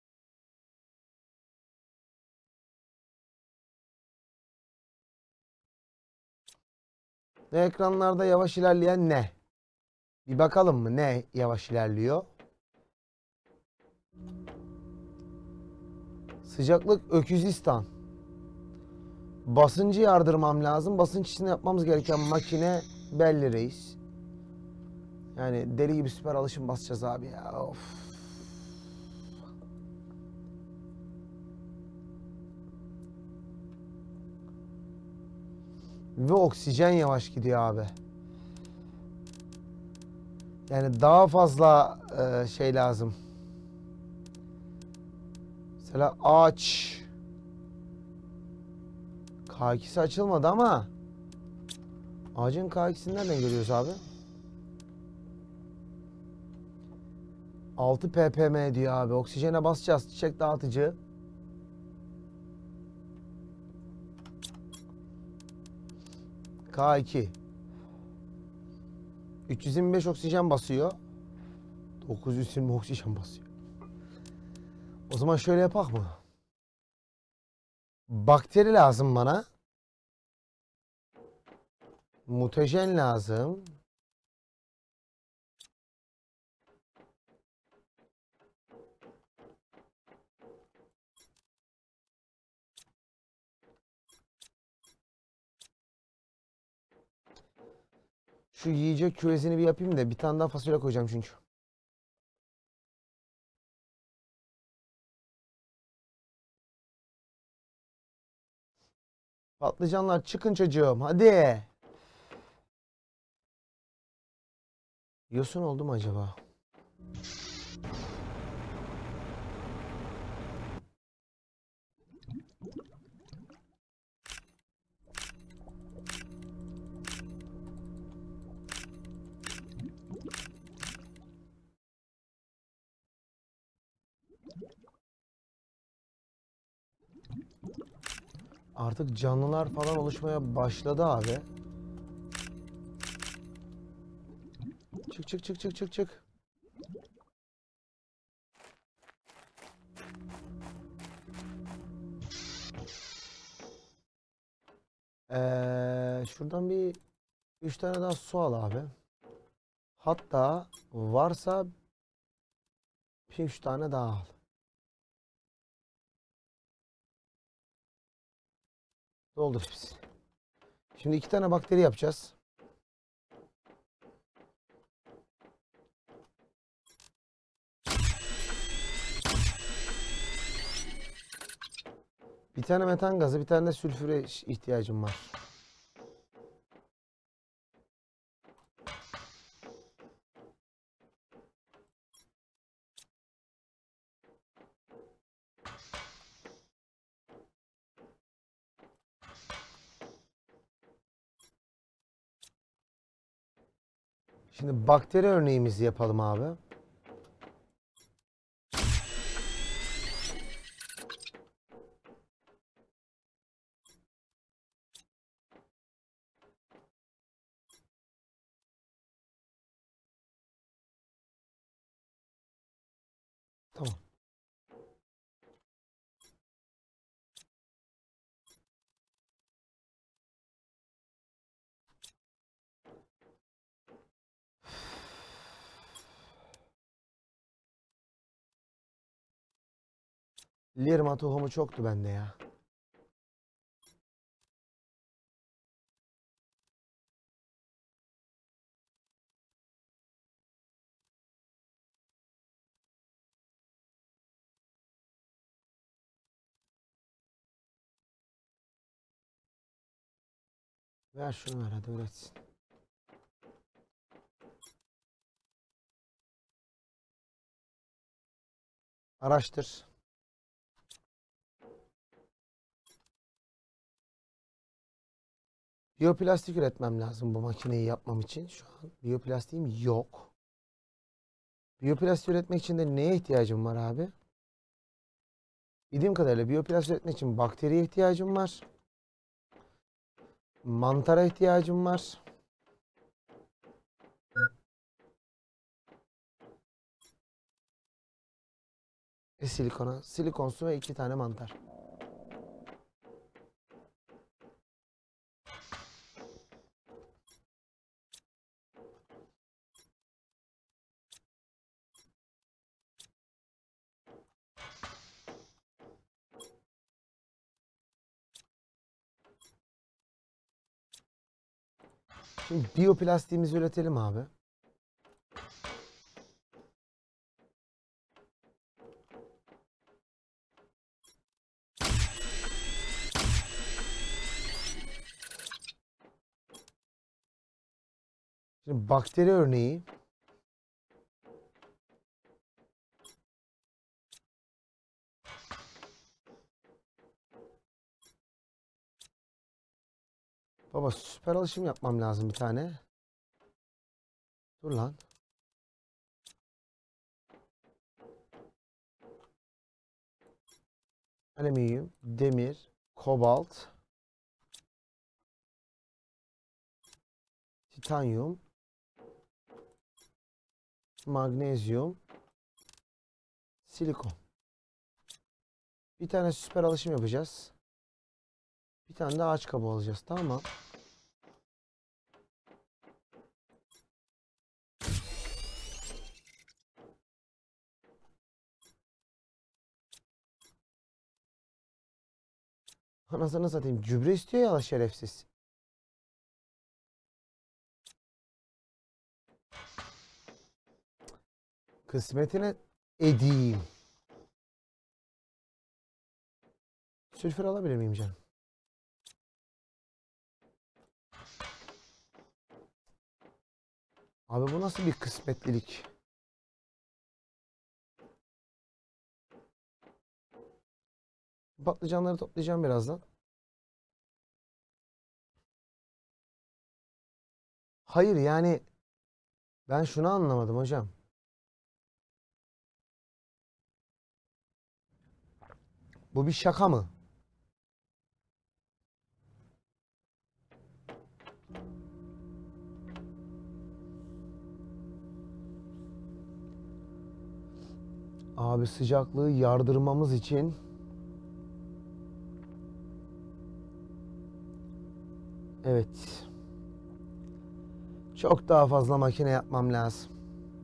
Ve ekranlarda yavaş ilerleyen ne? Bir bakalım mı ne yavaş ilerliyor? Sıcaklık Öküzistan. Basıncı yardırmam lazım. Basınç için yapmamız gereken makine belli reis. Yani deli gibi süper alışım basacağız abi ya. Of. Ve oksijen yavaş gidiyor abi. Yani daha fazla şey lazım. Mesela ağaç. K2'si açılmadı ama ağacın K2'sini nereden görüyoruz abi? 6 ppm diyor abi. Oksijene basacağız. Çiçek dağıtıcı. K2. 325 oksijen basıyor. 920 oksijen basıyor. O zaman şöyle yapak mı? Bakteri lazım bana. Mutajen lazım. Şu yiyecek küresini bir yapayım da bir tane daha fasulye koyacağım çünkü. Patlıcanlar çıkın çocuğum hadi. Yosun oldu mu acaba? Artık canlılar falan oluşmaya başladı abi. Çık çık çık çık çık çık. Şuradan bir 3 tane daha su al abi. Hatta varsa 3 tane daha al. Doldur hepsini. Şimdi 2 tane bakteri yapacağız. Bir tane metan gazı, bir tane de sülfüre ihtiyacım var. Şimdi bakteri örneğimizi yapalım abi. Tamam. Lirma tohumu çoktu bende ya. Ver şunu, ver hadi üretsin. Araştır. Biyoplastik üretmem lazım bu makineyi yapmam için. Şu an biyoplastiğim yok. Biyoplastik üretmek için de neye ihtiyacım var abi? Bildiğim kadarıyla biyoplastik üretmek için bakteriye ihtiyacım var. Mantara ihtiyacım var. Silikona, silikon su ve 2 tane mantar. Şimdi biyoplastiğimizi üretelim abi. Şimdi bakteri örneği. Baba süper alışım yapmam lazım bir tane. Dur lan. Alüminyum, demir, kobalt, titanyum, magnezyum, silikon. Bir tane süper alışım yapacağız. Bir tane de ağaç kabuğu alacağız, tamam mı? Anasını satayım. Gübre istiyor ya şerefsiz. Kısmetine edeyim. Sülfür alabilir miyim canım? Abi bu nasıl bir kısmetlilik? Patlıcanları toplayacağım birazdan. Hayır yani ben şunu anlamadım hocam. Bu bir şaka mı? Abi sıcaklığı yardırmamız için evet. Çok daha fazla makine yapmam lazım.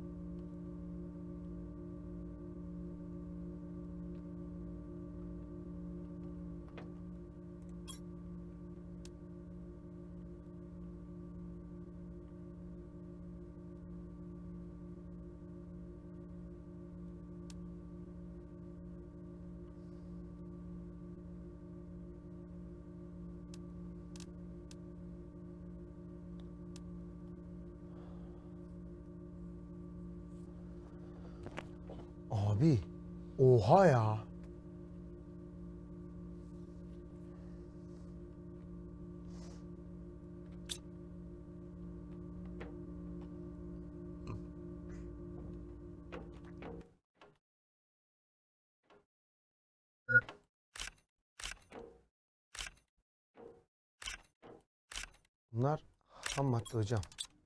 Abi, oha ya. Bunlar ham madde hocam.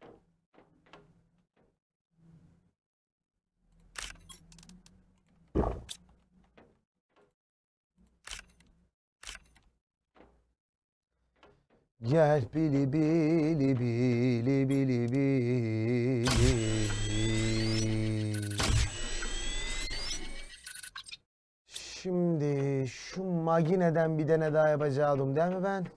Gel bili bili bili bili bili. Şimdi makineden bir tane daha yapacaktım değil mi ben?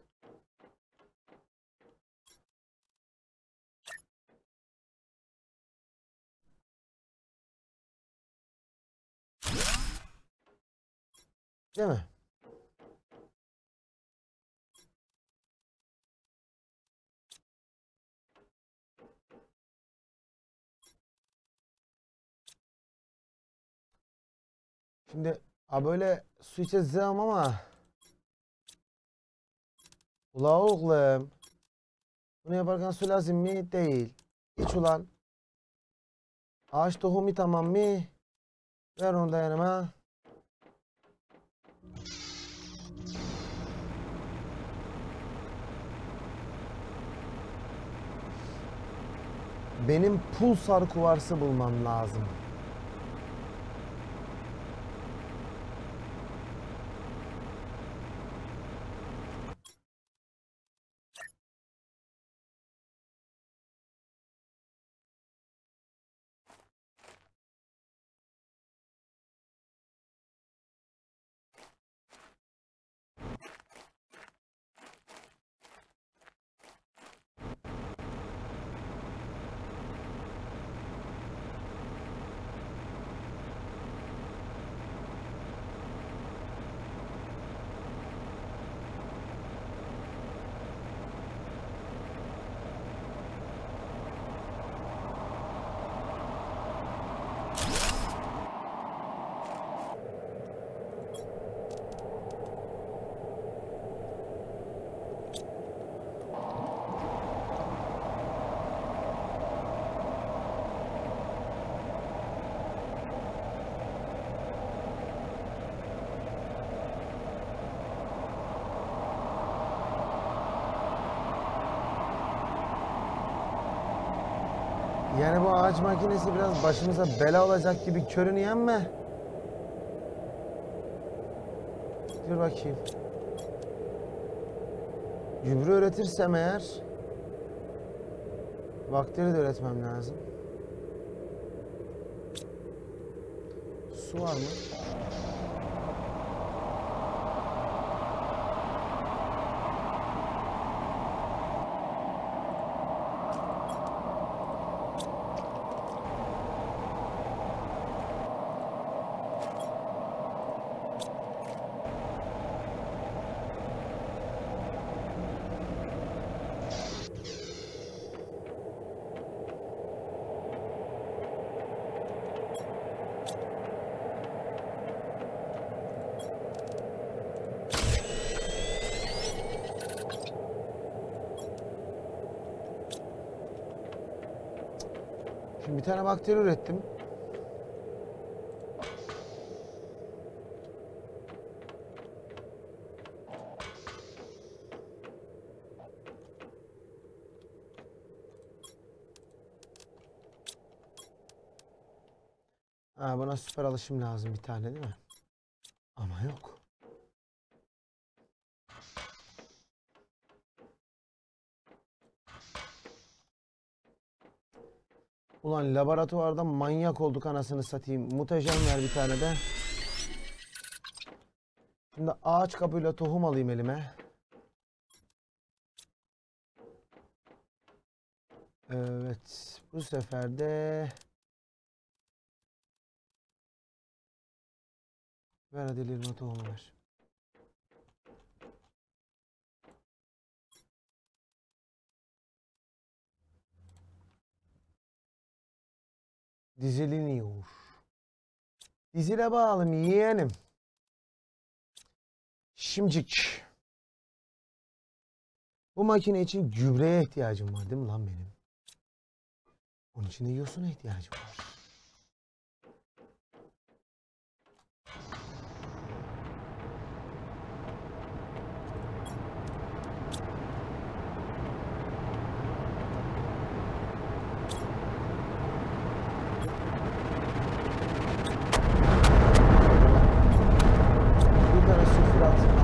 Değil mi? Şimdi böyle su içeceğim ama ula oğlum bunu yaparken su lazım mı? Değil. İç ulan. Ağaç tohumu tamam mı? Ver onu da yanıma. Benim pulsar kuvarsı bulmam lazım. Yani bu ağaç makinesi biraz başımıza bela olacak gibi görünüyor ama. Dur bakayım. Gübre üretirsem eğer bakteri de üretmem lazım. Su var mı? Şimdi bir tane bakteri ürettim. Ha, buna süper alışım lazım bir tane değil mi? Ama yok. Ulan laboratuvarda manyak olduk anasını satayım. Mutajen ver bir tane de. Şimdi ağaç kabuğuyla tohum alayım elime. Evet. Bu sefer de ver hadi elime tohumu ver. Diziliniyor. Dizile bağlı yeğenim. Şimdicik. Bu makine için gübreye ihtiyacım var değil mi lan benim? Onun için de yosuna ihtiyacım var. Bir tane sülfür atın.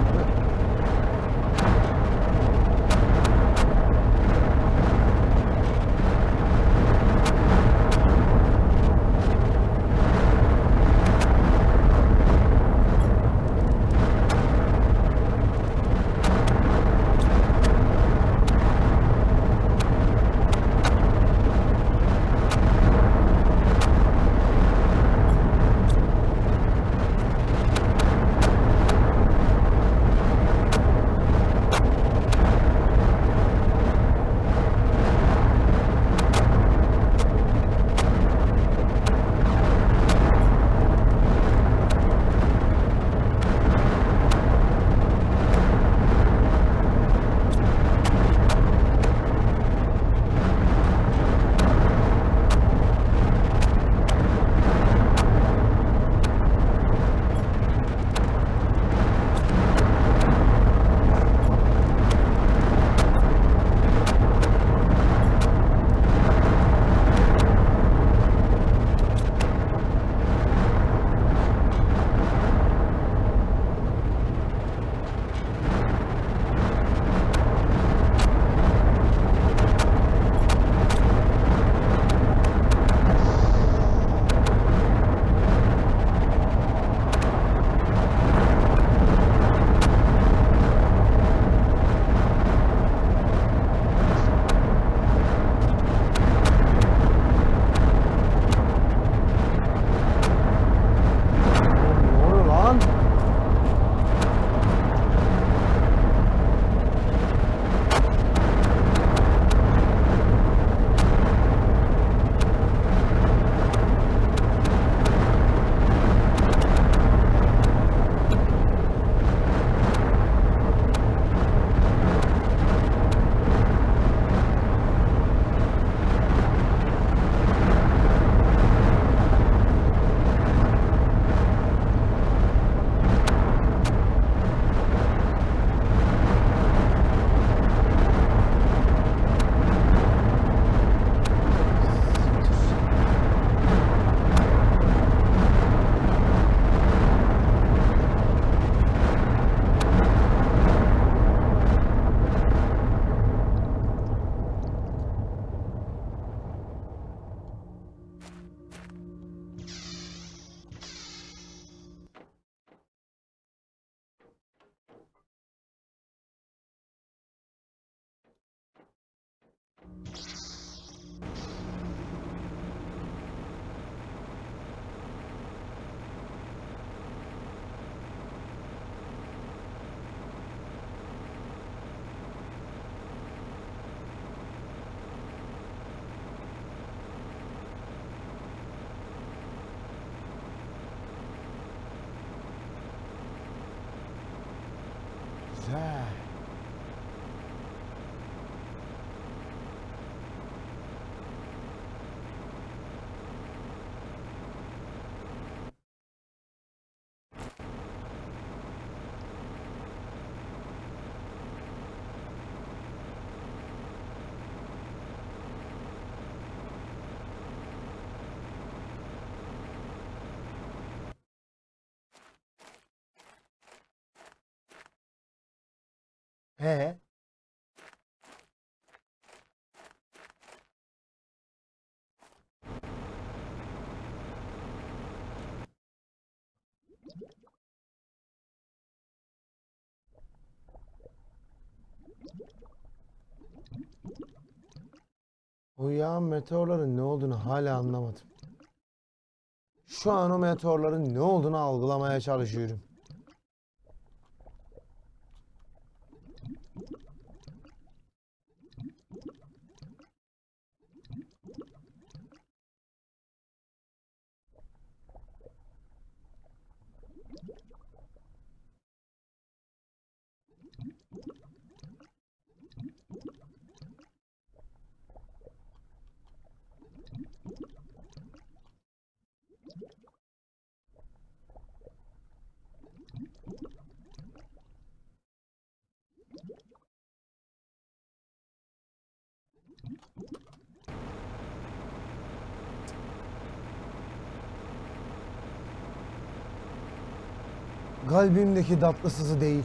Güzel. He. O yağan meteorların ne olduğunu hala anlamadım. Şu an o meteorların ne olduğunu algılamaya çalışıyorum. Kalbimdeki tatlı sızı değil.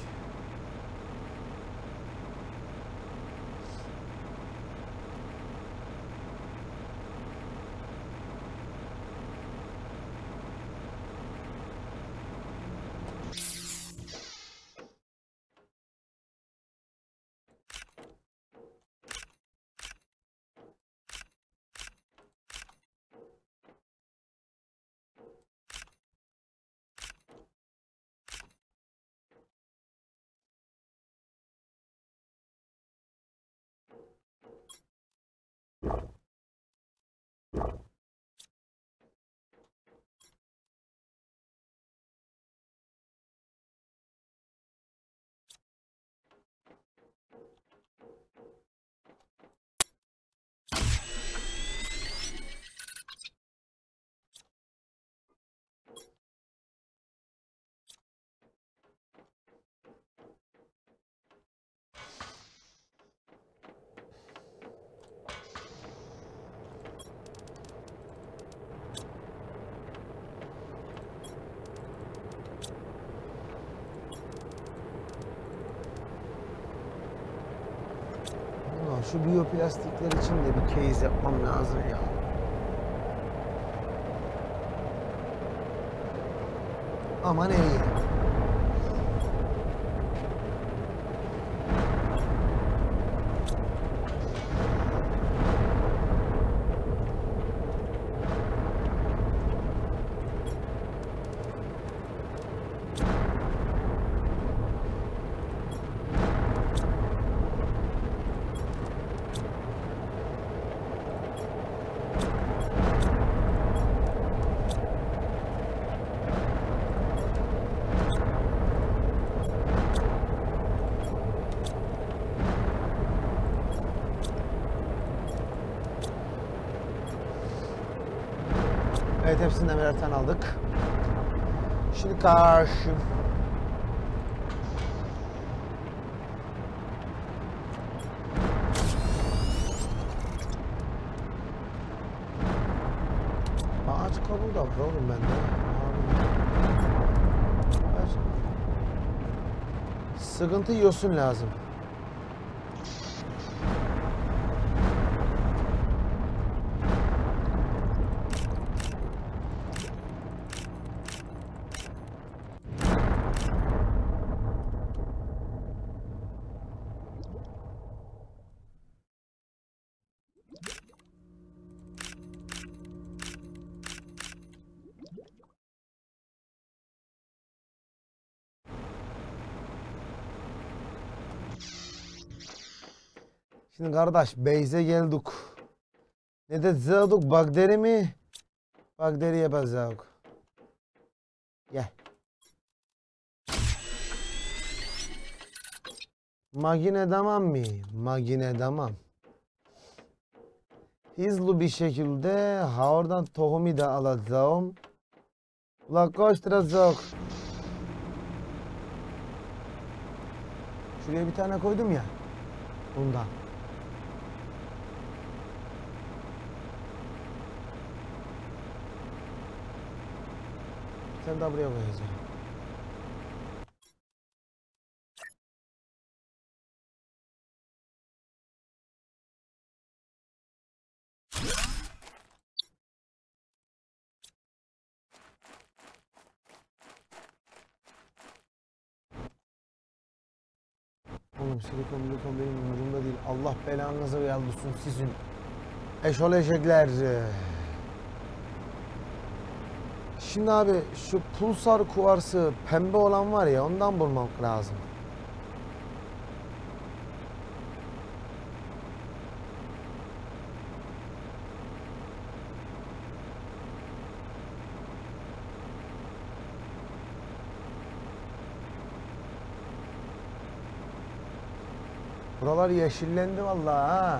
Ulan şu biyoplastikler için de bir case yapmam lazım ya. Aman iyi. Evet, hepsinden birer tane aldık. Şimdi karşı. Ağaç kabuğu da var oğlum bende. Sıkıntı yosun lazım. Şimdi kardeş Beyze geldik. Ne de zıdık bagderi mi? Bagderi yapacağız. Gel. Magine tamam mı? Magine tamam. Hızlı bir şekilde oradan tohumu da alacağım. Ula koşturacak. Şuraya bir tane koydum ya. Bundan. Sen de buraya koyacağım. Oğlum silikon benim umurumda değil. Allah belanızı yaldırsın sizin. Eşol eşekler. Şimdi abi şu pulsar kuvarsı pembe olan var ya ondan bulmak lazım. Buralar yeşillendi vallahi ha.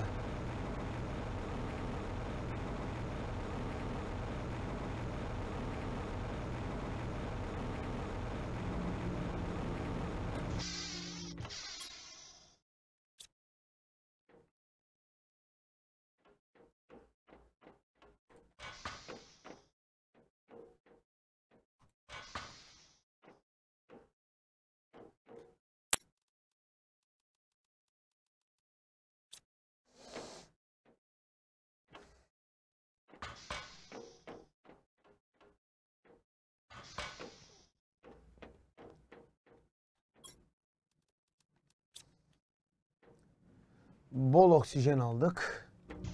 Bol oksijen aldık.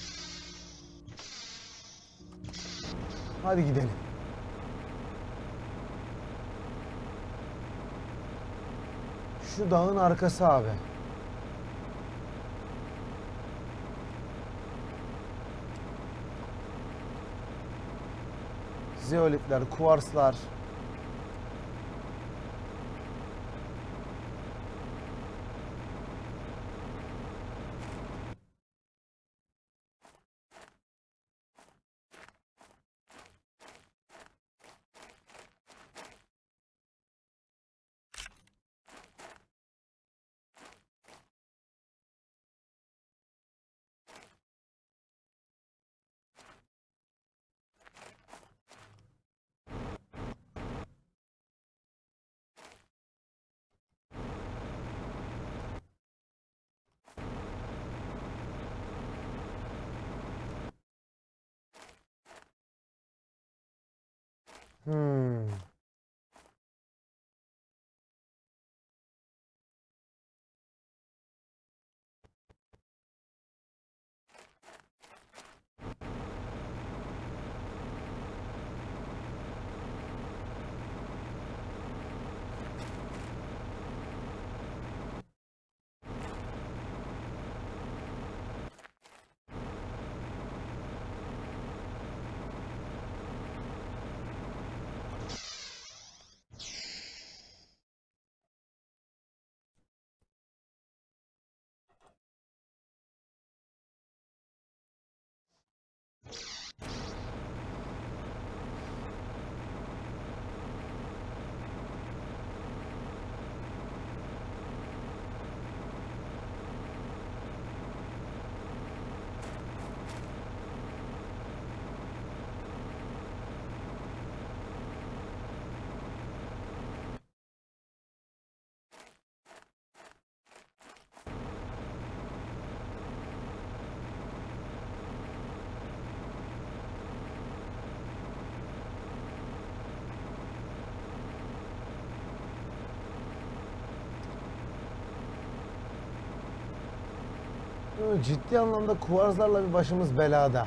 Hadi gidelim. Şu dağın arkası abi. Zeolitler, kuvarslar. Hmm. Ciddi anlamda kuvarzlarla bir başımız belada.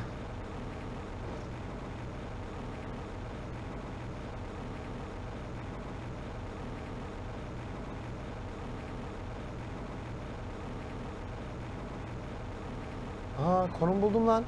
ya. Konum buldum lan.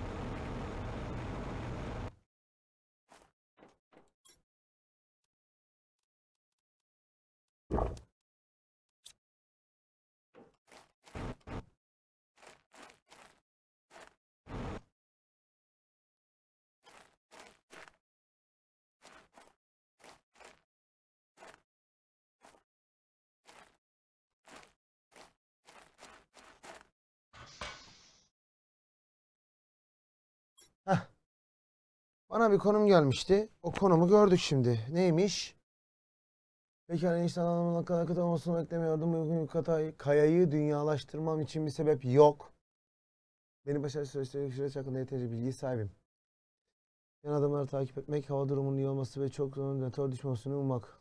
Heh. Bana bir konum gelmişti. O konumu gördük şimdi. Neymiş? Pekala insan anlamına kadar kıta olmasını beklemiyordum. Bugün kayayı dünyalaştırmam için bir sebep yok. Benim başarı süreç hakkında yeterince bilgi sahibim. Yan adımları takip etmek, hava durumunun iyi olması ve çok zaman meteor düşmesini ummak.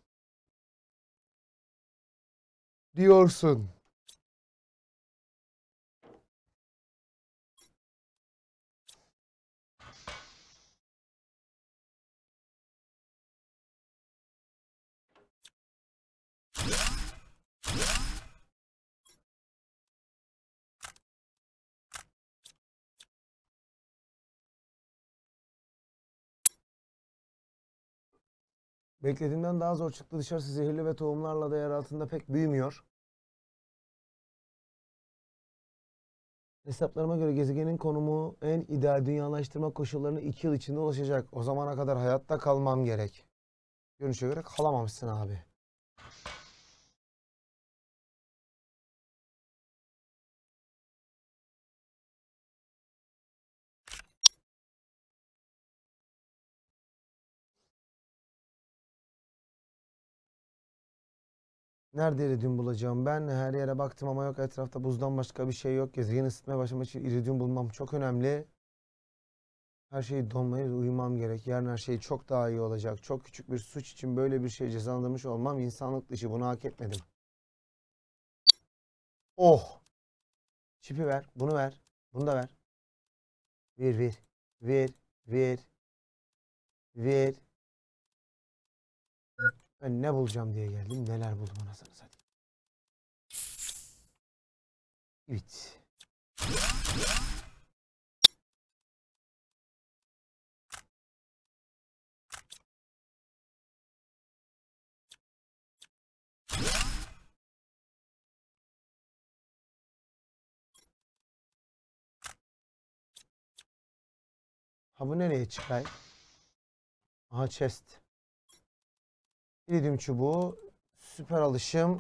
Diyorsun. Beklediğimden daha zor çıktı. Dışarısı zehirli ve tohumlarla da yer altında pek büyümüyor. Hesaplarıma göre gezegenin konumu en ideal dünyalaştırma koşullarına 2 yıl içinde ulaşacak. O zamana kadar hayatta kalmam gerek. Görünüşe göre kalamamışsın abi. Nerede iridyum bulacağım ben? Her yere baktım ama yok. Etrafta buzdan başka bir şey yok. Gezegeni ısıtmaya başlamak için iridyum bulmam çok önemli. Her şey donmaya uyumam gerek. Yarın her şey çok daha iyi olacak. Çok küçük bir suç için böyle bir şey cezalandırmış olmam insanlık dışı. Bunu hak etmedim. Oh! Çipi ver. Bunu ver. Bunu da ver. Ver ver. Ver. Ver. Ver. Ben ne bulacağım diye geldim. Neler buldum anasını satayım. Evet. Ha bu nereye çıkay? Aha chest. İridium çubuğu. Süper alışım.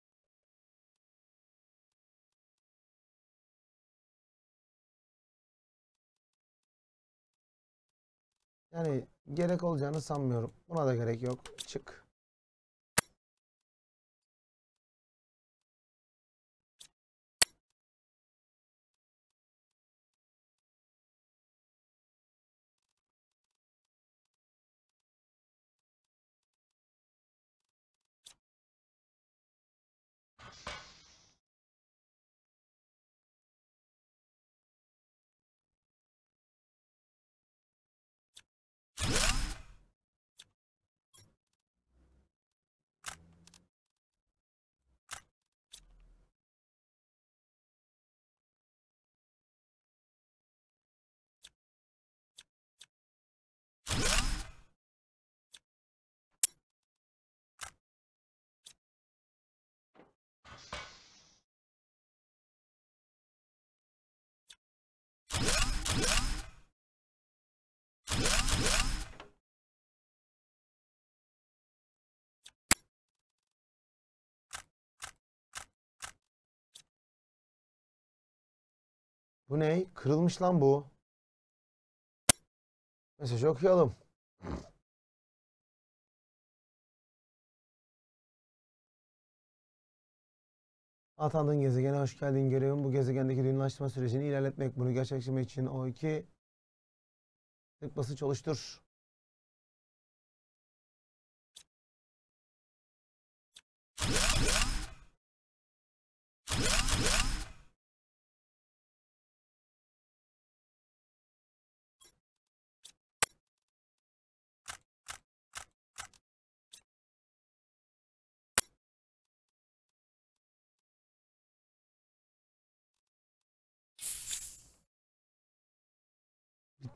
Yani gerek olacağını sanmıyorum. Buna da gerek yok. Çık. Bu ne? Kırılmış lan bu. Mesajı okuyalım. Atandığın gezegene hoş geldin. Görevim bu gezegendeki dünyalaştırma sürecini ilerletmek. Bunu gerçekleştirmek için o iki tık basınç oluştur.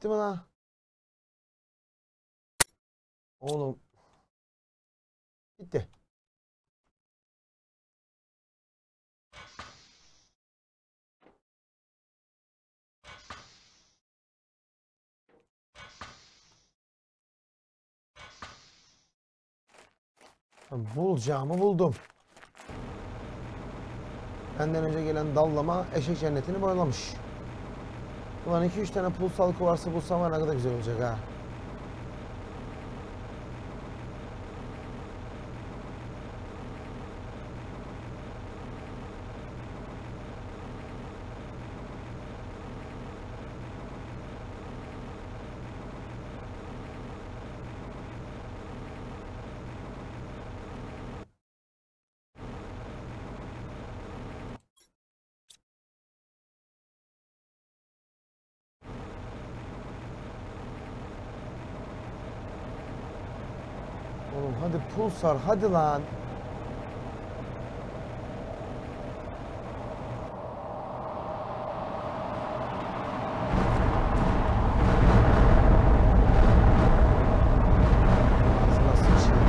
Bitti mi lan? Oğlum. Bitti. Bulacağımı buldum. Benden önce gelen dallama eşek cennetini boylamış. Ulan 2-3 tane pulsal kuvarsı bulsam var ne kadar güzel olacak ha. Oğlum hadi pulsar hadi lan. Ağzına sıçayım.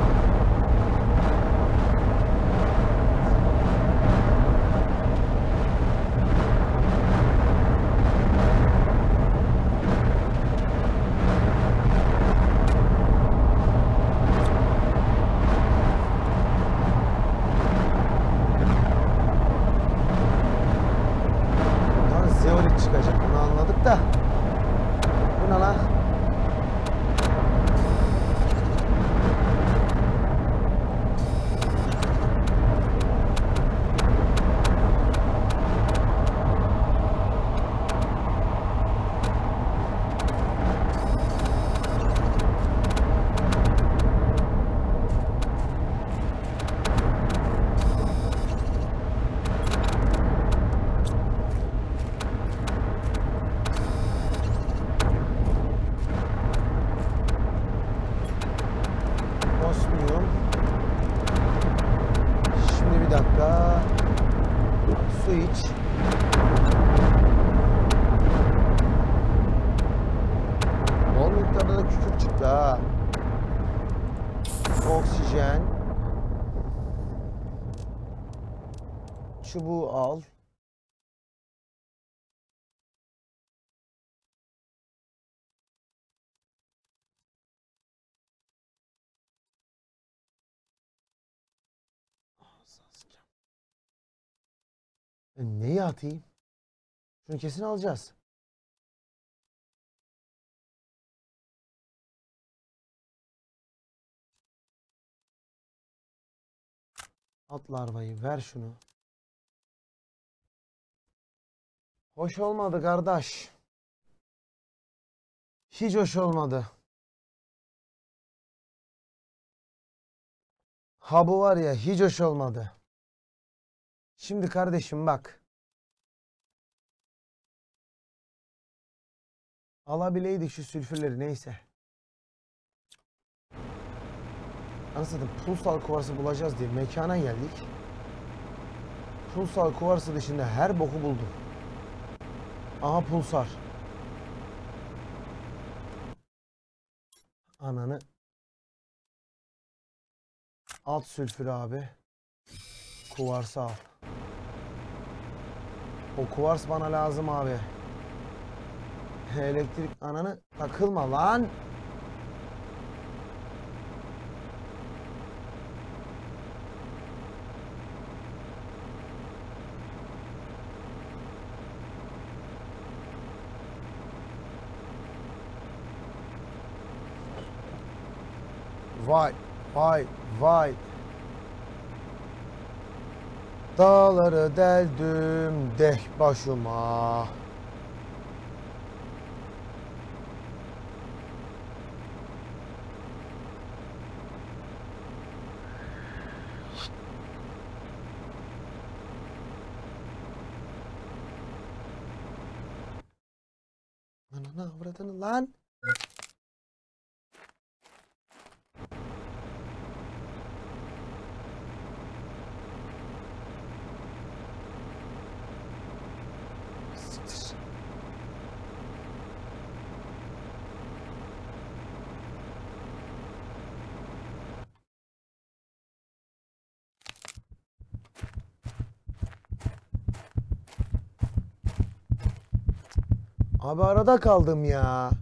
Bundan zeolit çıkacak bunu anladık da. Bu ne lan? Osmium. Şimdi bir dakika. Su iç. Bol miktarda da kükürt çıktı ha. Oksijen. Çubuğu al. Neyi atayım? Şunu kesin alacağız. At larvayı ver şunu. Hoş olmadı kardeş. Hiç hoş olmadı. Ha bu var ya hiç hoş olmadı. Şimdi kardeşim bak. Alabileydik şu sülfürleri neyse. Anasını pulsal kuvarsı bulacağız diye mekana geldik. Pulsal kuvarsı dışında her boku buldum. Aha pulsar. Ananı. Alt sülfür abi. Kuvarsı al. O kuvars bana lazım abi. Elektrik ananı takılma lan. Vay vay vay. Dağları deldim deh başıma. Ananı avradını lan. Abi arada kaldım ya.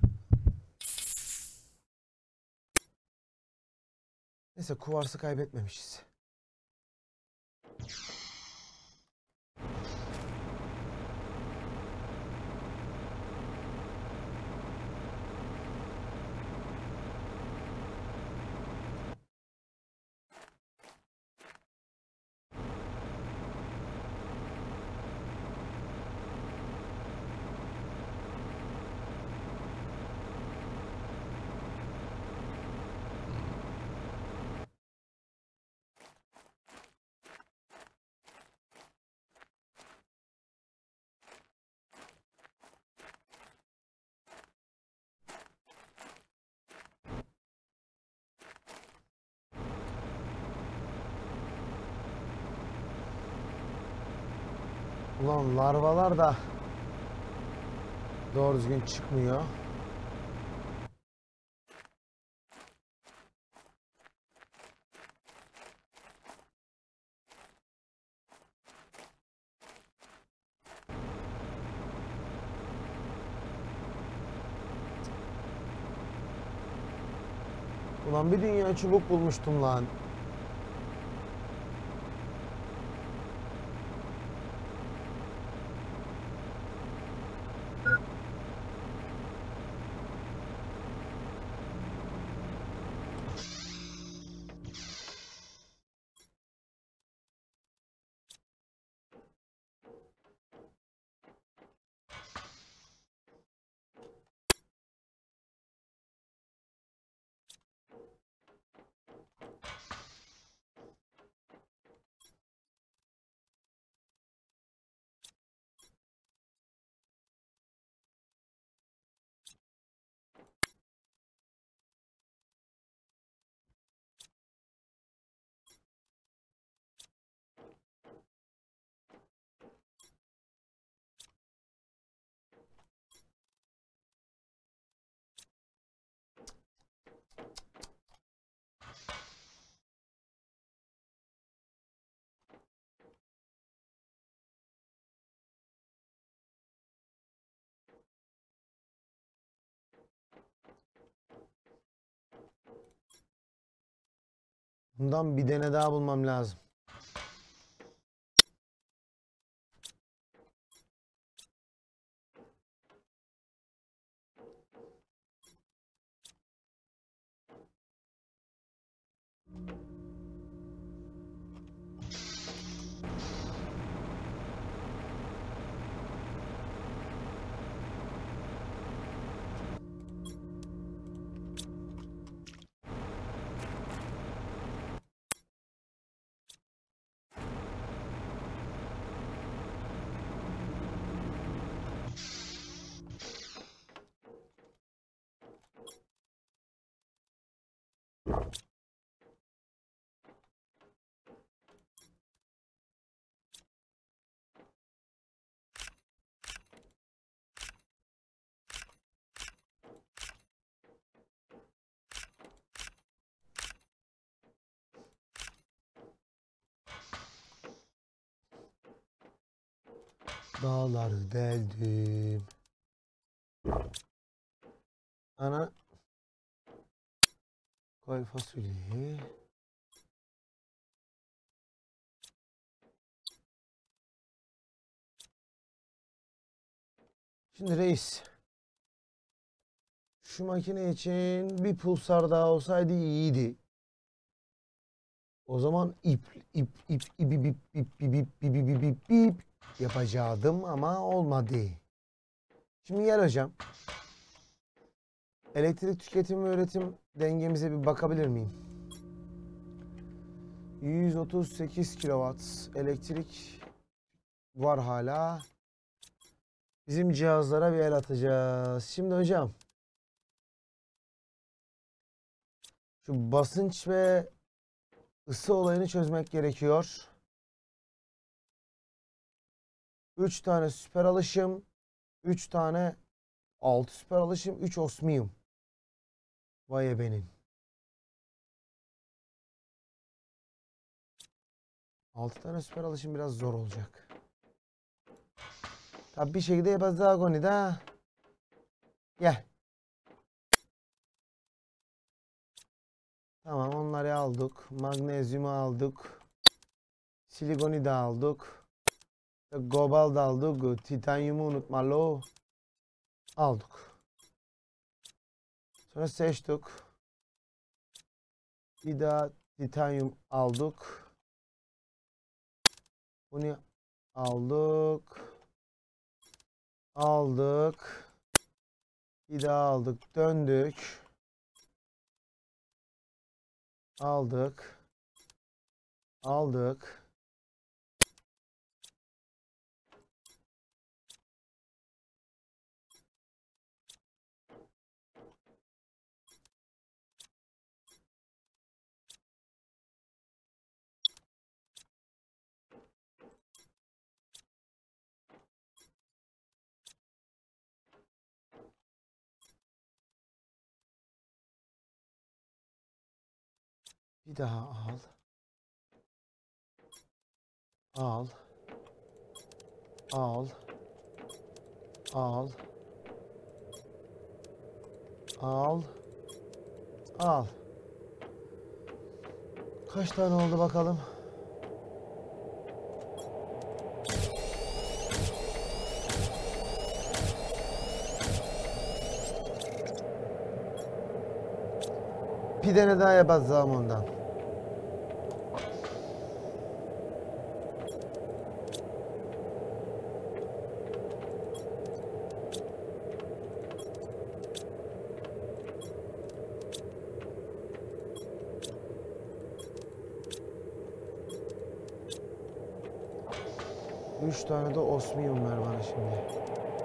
Neyse kuvarsı kaybetmemişiz. Ulan larvalar da doğru düzgün çıkmıyor. Ulan bir dünya çubuk bulmuştum lan. Bundan bir tane daha bulmam lazım. Dağları deldim. Ana koy fasulyeyi. Şimdi reis. Şu makine için bir pulsar daha olsaydı iyiydi. O zaman ip yapacaktım ama olmadı. Şimdi gel hocam. Elektrik tüketimi ve üretim dengemize bir bakabilir miyim? 138 kilowatt elektrik var hala. Bizim cihazlara bir el atacağız. Şimdi hocam. Şu basınç ve ısı olayını çözmek gerekiyor. 3 tane süper alışım. 3 tane 6 süper alışım. 3 osmiyum. Vay ebenin. 6 tane süper alışım biraz zor olacak. Tabi bir şekilde yapacağız Agoni'de. Gel. Tamam, onları aldık. Magnezyumu aldık. Silikoni de aldık. Kobalt da aldık. Titanyumu unutma lo. Aldık. Sonra seçtik. Bir daha titanyum aldık. Bunu aldık. Aldık. Bir daha aldık. Döndük. Aldık. Aldık. Bir daha al. Al. Al. Al. Al. Al. Kaç tane oldu bakalım? Bir tane daha yapacağım ondan. Üç tane de osmiyum ver bana şimdi.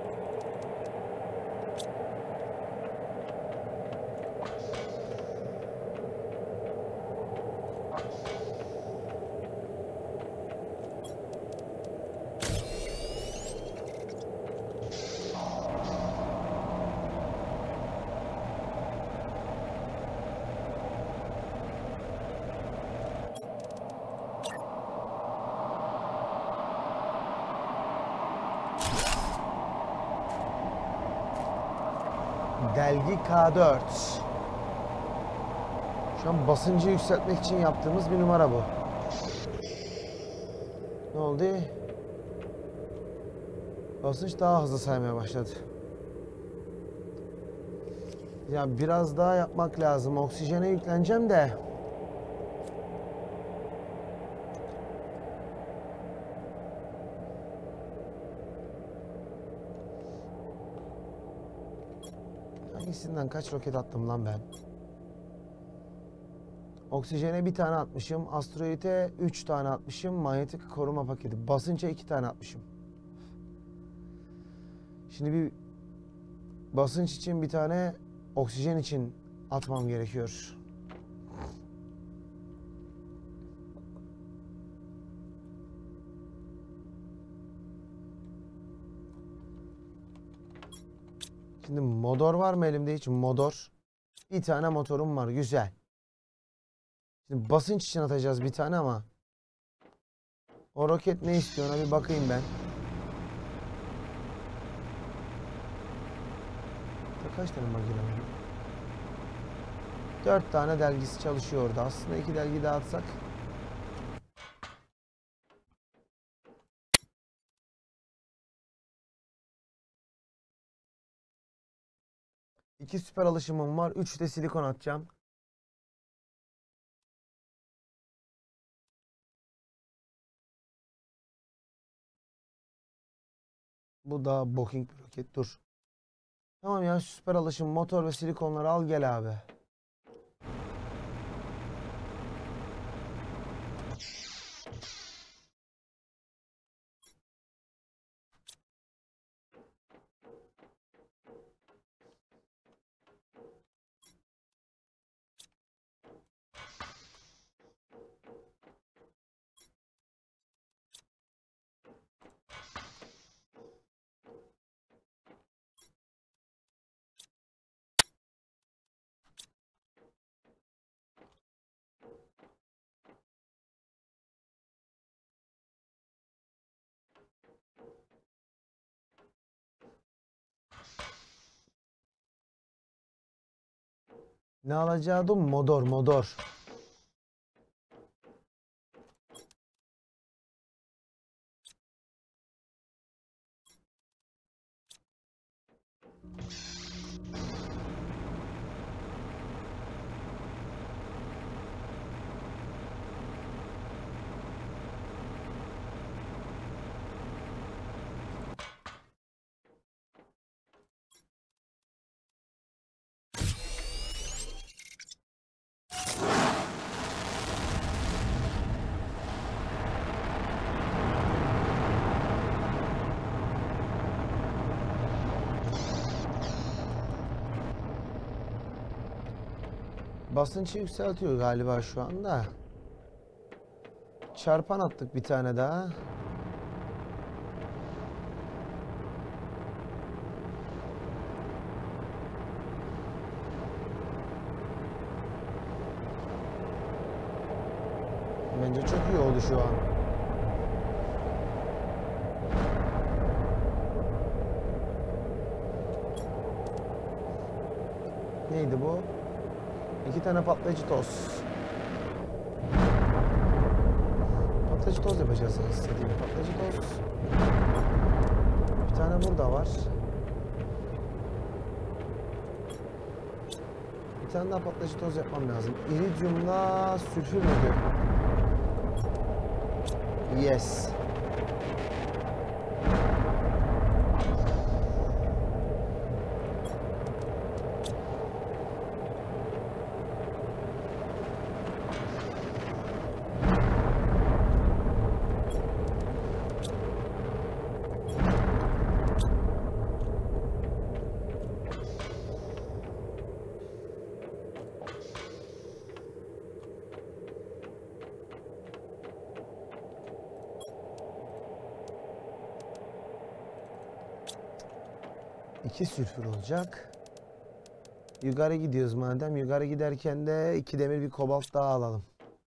Delgi K4. Şu an basıncı yükseltmek için yaptığımız bir numara bu. Ne oldu? Basınç daha hızlı saymaya başladı. Ya biraz daha yapmak lazım. Oksijene yükleneceğim de. Hangisinden kaç roket attım lan ben? Oksijene bir tane atmışım. Asteroide 3 tane atmışım. Manyetik koruma paketi. Basınça 2 tane atmışım. Şimdi bir basınç için bir tane, oksijen için atmam gerekiyor. Şimdi motor var mı elimde hiç? Motor. Bir tane motorum var. Güzel. Şimdi basınç için atacağız bir tane ama. O roket ne istiyor ona bir bakayım ben. Kaç tane makine var? 4 tane delgisi çalışıyor orada. Aslında 2 delgi dağıtsak. İki süper alışımım var. 3 de silikon atacağım. Bu da booking bir roket. Dur. Tamam ya, süper alışım, motor ve silikonları al gel abi. Ne alacaktım? Modor. Basıncı yükseltiyor galiba şu anda. Çarpan attık bir tane daha. Bence çok iyi oldu şu an. Neydi bu? 2 tane patlayıcı toz. Patlayıcı toz yapacağız istediğim patlayıcı toz. Bir tane burada var. Bir tane daha patlayıcı toz yapmam lazım. İridiumla sülfür müydü? Yes. İki sülfür olacak. Yukarı gidiyoruz madem. Yukarı giderken de 2 demir bir kobalt daha alalım.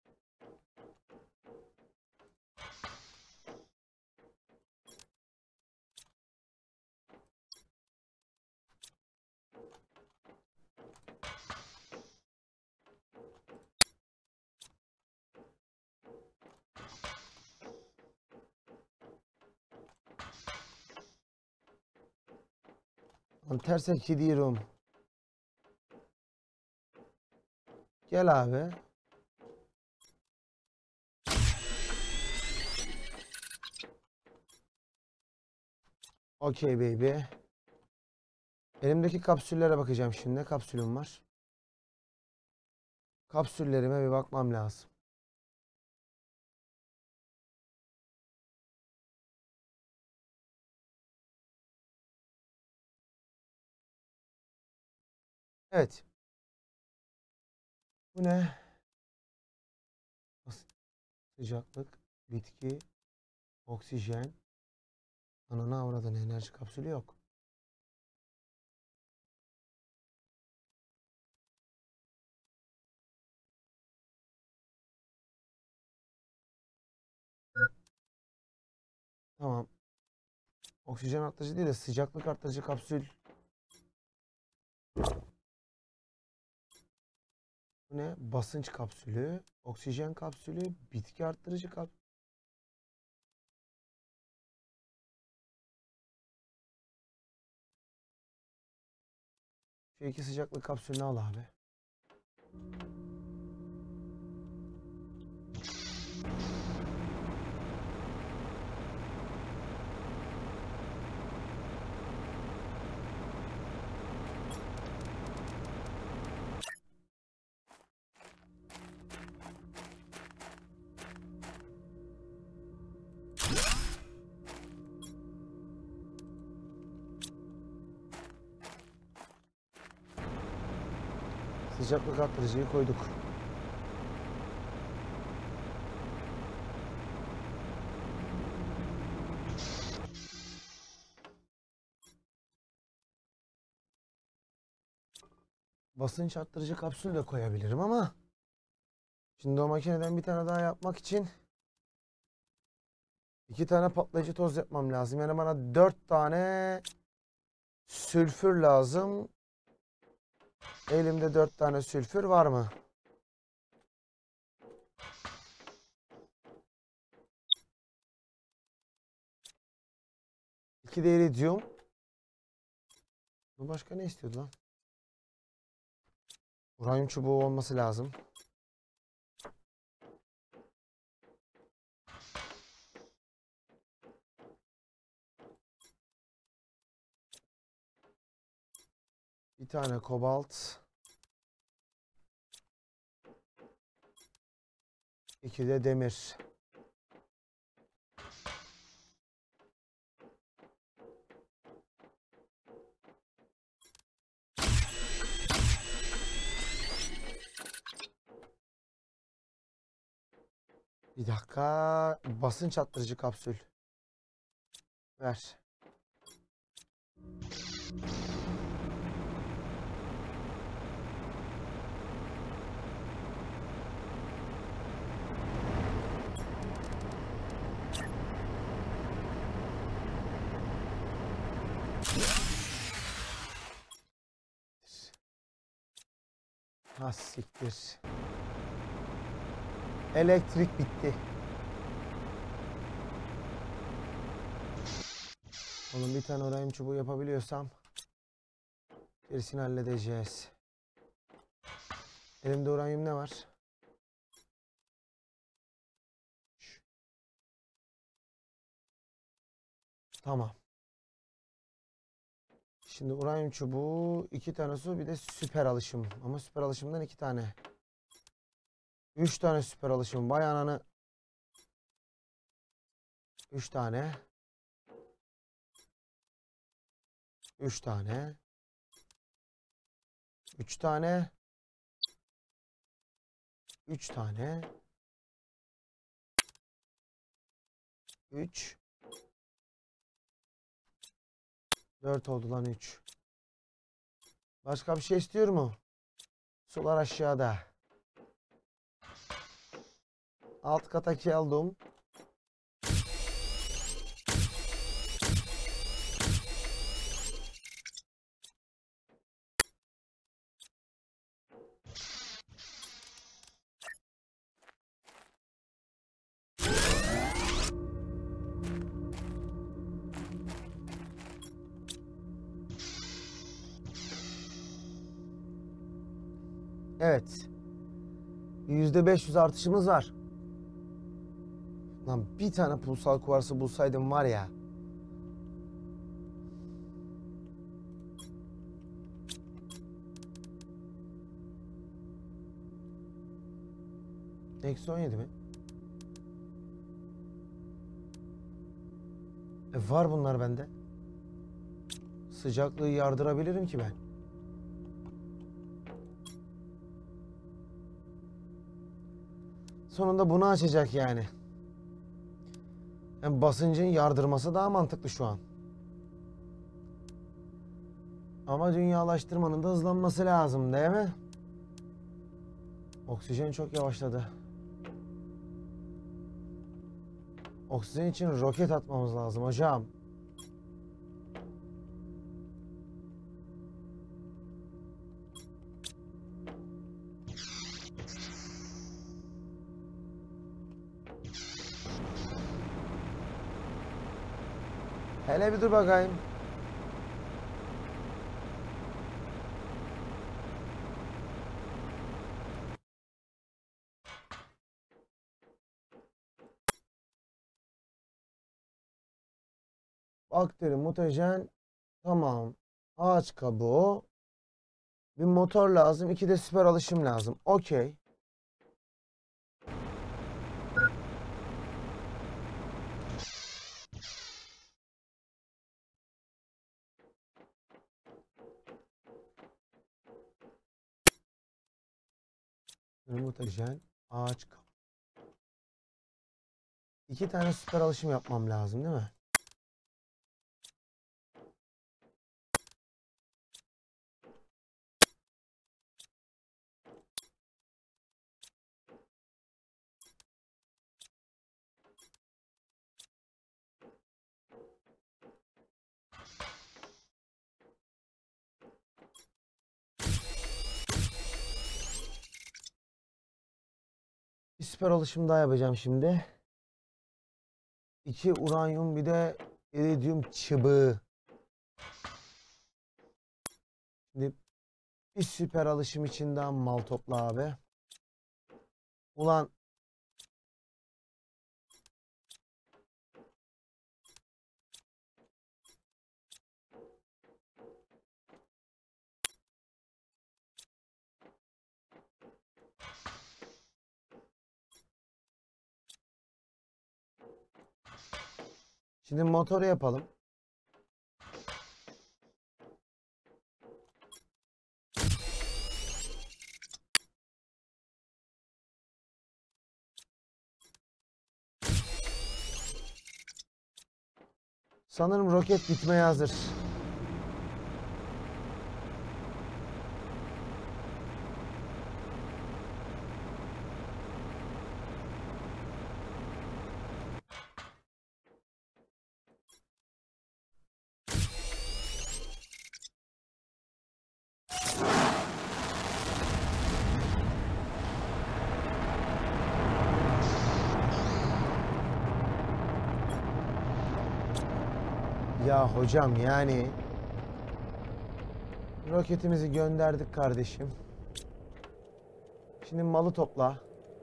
Terse gidiyorum. Gel abi. Okey baby. Elimdeki kapsüllere bakacağım şimdi. Ne kapsülüm var? Kapsüllerime bir bakmam lazım. Evet. Bu ne? Sıcaklık, bitki, oksijen. Ananı avradın, enerji kapsülü yok. Tamam. Oksijen arttırıcı değil de sıcaklık arttırıcı kapsül. Bu ne? Basınç kapsülü, oksijen kapsülü, bitki arttırıcı kapsülü. Şu 2 sıcaklık kapsülünü al abi. Sıcaklık arttırıcıyı koyduk. Basınç arttırıcı kapsül de koyabilirim ama şimdi o makineden bir tane daha yapmak için 2 tane patlayıcı toz yapmam lazım. Yani bana 4 tane sülfür lazım. Elimde 4 tane sülfür var mı? İki de iridium. Bu başka ne istiyordu lan? Uranyum çubuğu olması lazım. Bir tane kobalt. 2 de demir. Bir dakika. Basınç arttırıcı kapsül. Ver. Ha siktir. Elektrik bitti. Oğlum bir tane uranyum çubuğu yapabiliyorsam gerisini halledeceğiz. Elimde uranyum ne var? Tamam. Şimdi uranyum çubuğu, 2 tane su, bir de süper alışım. Ama süper alışımdan 2 tane. 3 tane süper alışım. Vay ananı. 3 tane. 3 tane. 3 tane. 3 tane. 3. 4 oldu lan 3. Başka bir şey istiyor mu? Sular aşağıda. Alt kata geldim. Evet. %500 artışımız var. Lan bir tane pulsal kuvarsı bulsaydım var ya. Eksi 17 mi? Var bunlar bende. Sıcaklığı yardırabilirim ki ben. Sonunda bunu açacak yani. Yani basıncın yardırması daha mantıklı şu an. Ama dünyalaştırmanın da hızlanması lazım değil mi? Oksijen çok yavaşladı. Oksijen için roket atmamız lazım hocam. Hele bir dur bakayım. Bakteri, mutajen. Tamam. Ağaç kabuğu. Bir motor lazım. 2 de süper alışım lazım. Okey. Mutajen. Ağaç kabuğu. 2 tane süper alışım yapmam lazım değil mi? Bir süper alışım daha yapacağım şimdi. 2 uranyum, bir de iridyum çubuğu. Şimdi bir süper alışım için daha mal topla abi. Ulan şimdi motoru yapalım. Sanırım roket gitmeye hazır. Ya hocam yani roketimizi gönderdik kardeşim. Şimdi malı topla.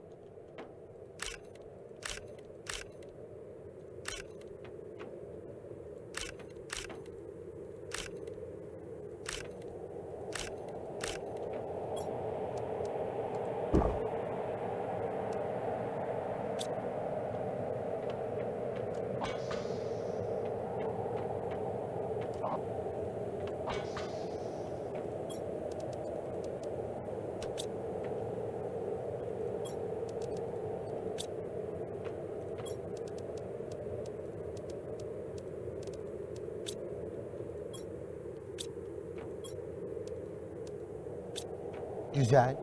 Güzel.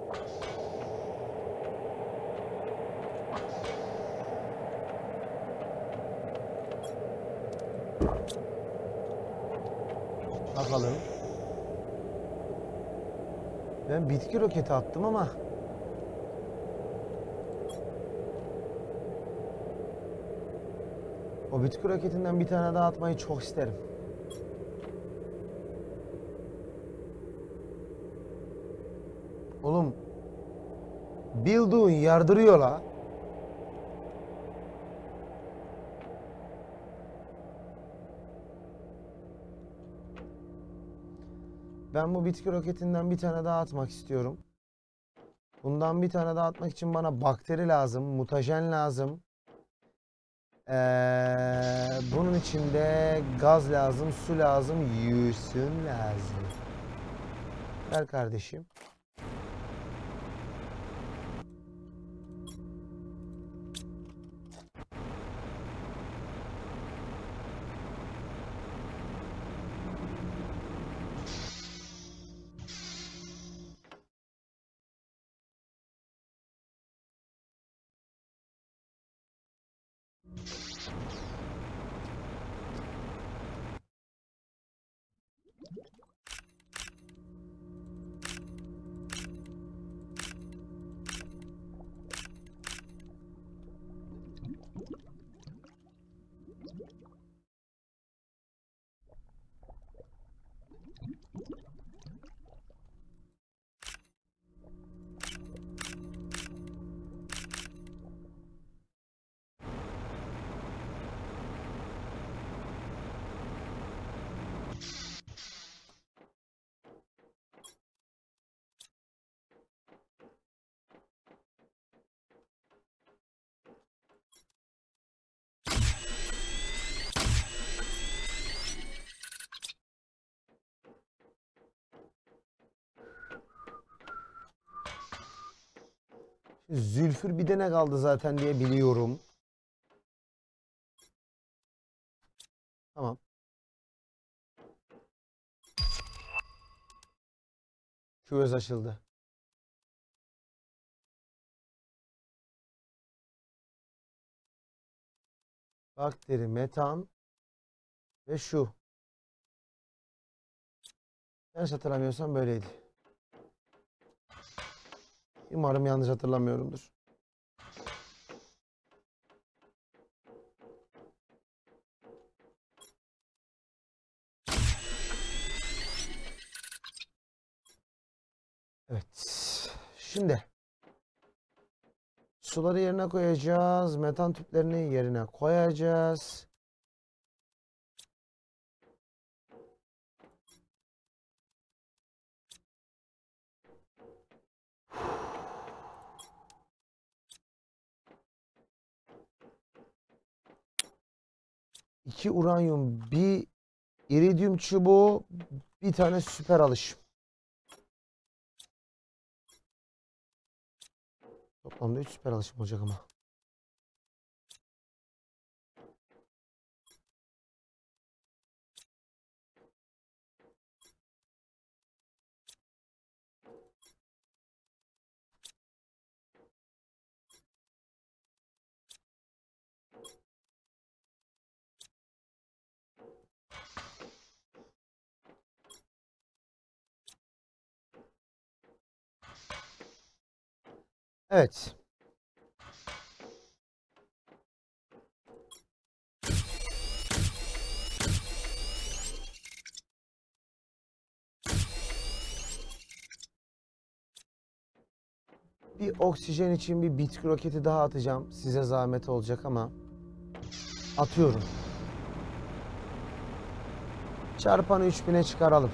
Bakalım. Ben bitki roketi attım ama o bitki roketinden bir tane daha atmayı çok isterim. Oğlum bildiğin yardırıyor la. Ben bu bitki roketinden bir tane daha atmak istiyorum. Bundan bir tane daha atmak için bana bakteri lazım, mutajen lazım. Bunun için de gaz lazım, su lazım, yüsün lazım. Ver kardeşim. Zülfür bir de ne kaldı zaten diye biliyorum. Tamam. Küvez açıldı. Bakteri, metan ve şu. Yanlış hatırlamıyorsam böyleydi. Umarım yanlış hatırlamıyorumdur. Evet. Şimdi suları yerine koyacağız. Metan tüplerini yerine koyacağız. İki uranyum, bir iridyum çubuğu, bir tane süper alış. Toplamda 3 süper alışım olacak ama. Evet. Bir oksijen için bir bitki roketi daha atacağım. Size zahmet olacak ama atıyorum. Çarpanı 3000'e çıkaralım.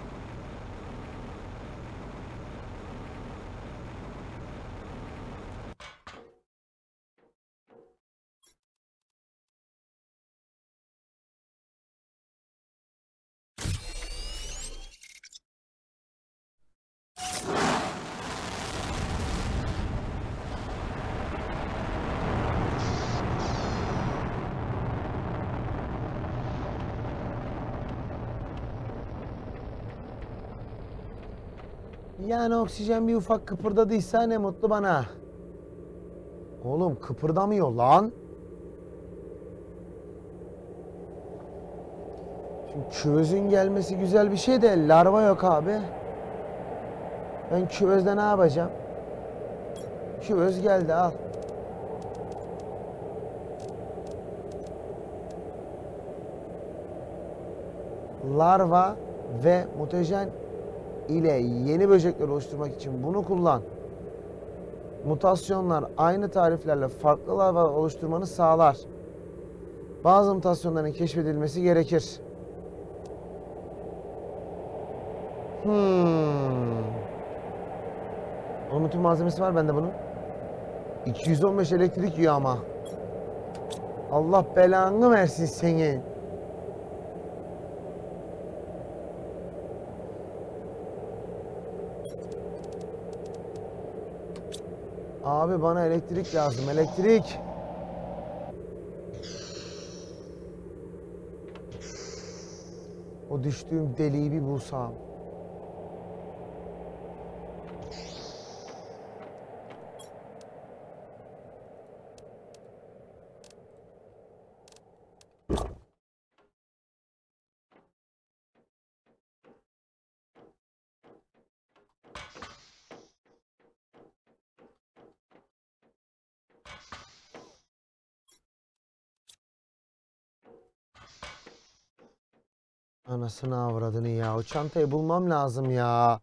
Yani oksijen bir ufak kıpırdadıysa ne mutlu bana. Oğlum kıpırdamıyor lan. Şimdi küvezin gelmesi güzel bir şey de larva yok abi. Ben küvezde ne yapacağım? Küvez geldi al. Larva ve mutajen ile yeni böcekler oluşturmak için bunu kullan. Mutasyonlar aynı tariflerle farklı larva oluşturmanı sağlar. Bazı mutasyonların keşfedilmesi gerekir. Onun bütün malzemesi var bende bunun. 215 elektrik yiyor ama. Allah belanı versin seni. Abi bana elektrik lazım. Elektrik. O düştüğüm deliği bir bulsam. Anasını avradını ya. O çantayı bulmam lazım ya.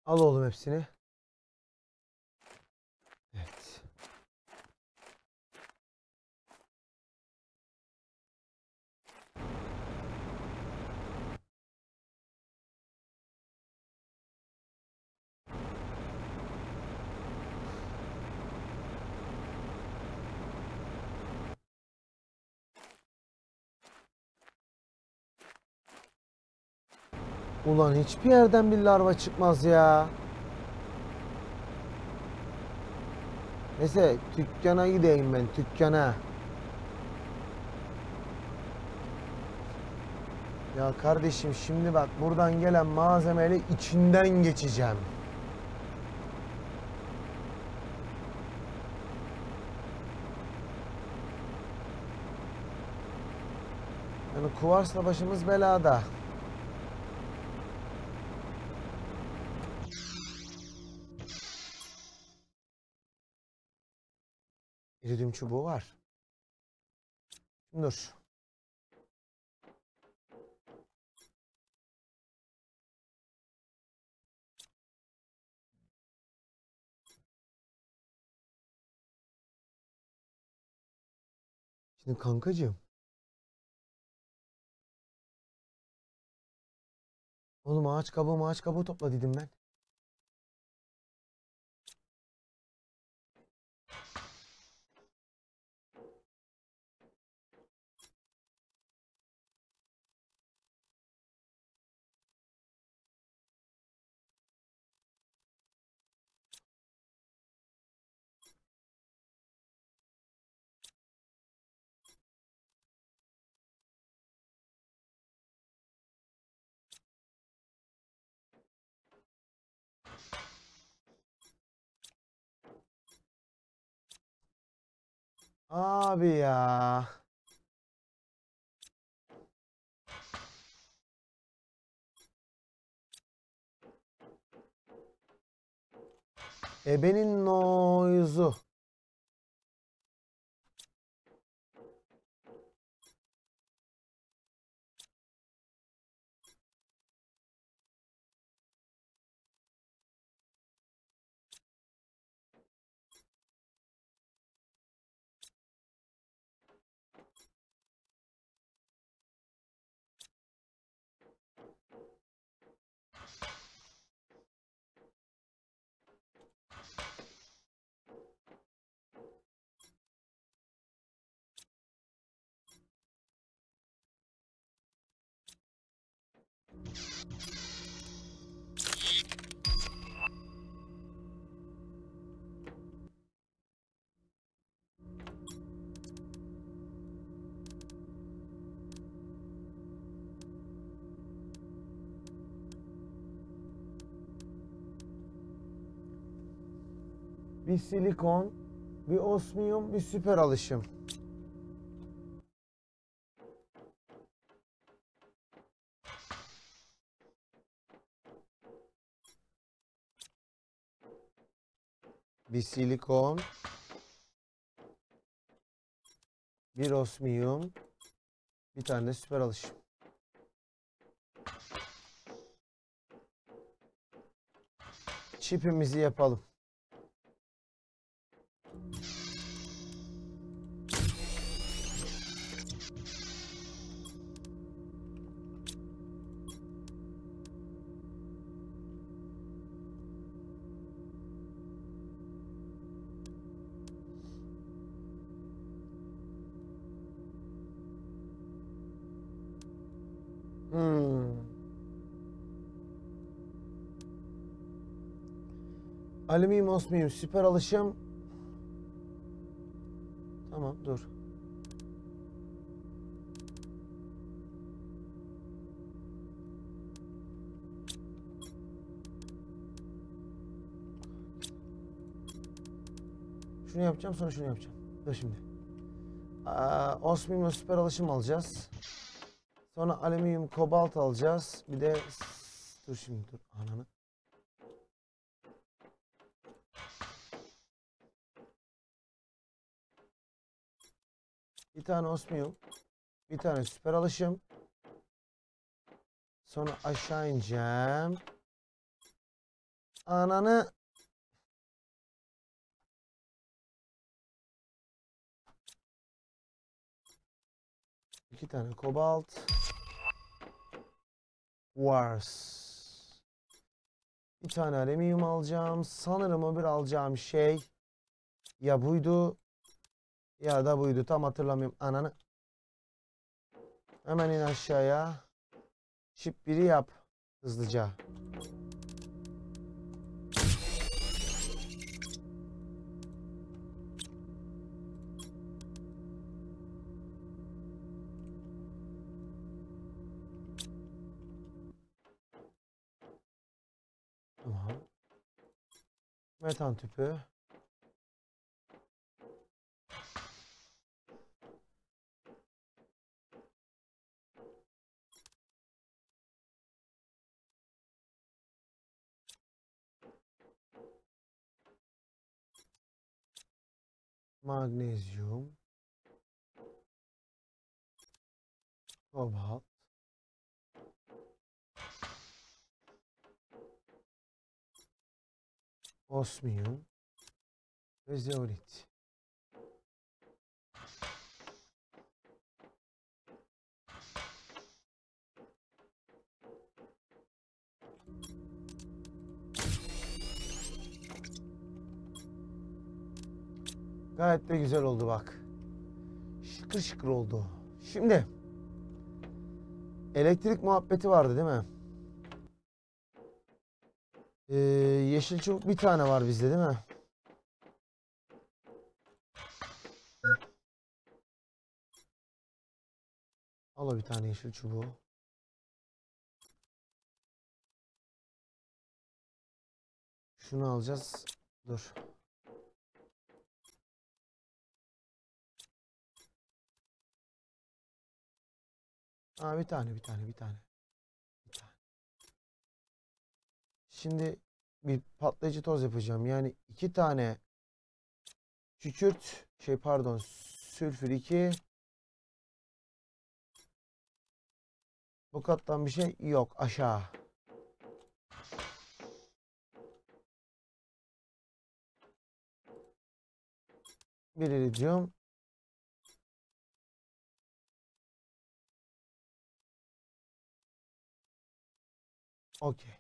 Al oğlum hepsini. Evet. Ulan hiçbir yerden bir larva çıkmaz ya. Neyse dükkana gideyim ben, dükkana. Ya kardeşim şimdi bak, buradan gelen malzemeyle içinden geçeceğim. Yani kuvarsla başımız belada. İridium çubuğu var. Dur. Şimdi kankacığım. Oğlum ağaç kabuğu topla dedim ben. Abi ya. Ebenin noizu. Bir silikon, bir osmiyum, bir süper alışım. Bir silikon, bir osmiyum, bir tane de süper alışım. Çipimizi yapalım. Alüminyum, osmiyum, süper alışım. Tamam dur. Şunu yapacağım, sonra şunu yapacağım. Dur şimdi. Osmiyum süper alışım alacağız. Sonra alüminyum kobalt alacağız. Bir de dur şimdi dur ananı. Bir tane osmiyum, bir tane süper alışım. Sonra aşağı ineceğim. Ananı. İki tane kobalt. Wars. Bir tane alüminyum alacağım. Sanırım o bir alacağım şey ya buydu ya da buydu. Tam hatırlamıyorum. Ananı. Hemen in aşağıya. Çip biri yap. Hızlıca. Tamam. Metan tüpü. Magnezyum. Kobalt. Osmiyum. Ve zeolit. Gayet de güzel oldu bak. Şıkır şıkır oldu. Şimdi elektrik muhabbeti vardı değil mi? Yeşil çubuk bir tane var bizde değil mi? Al bir tane yeşil çubuğu. Şunu alacağız. Dur. Aa, bir tane. Şimdi bir patlayıcı toz yapacağım. Yani iki tane kükürt pardon, sülfür 2. Bu kattan bir şey yok, aşağı. Bir iridium. Okey.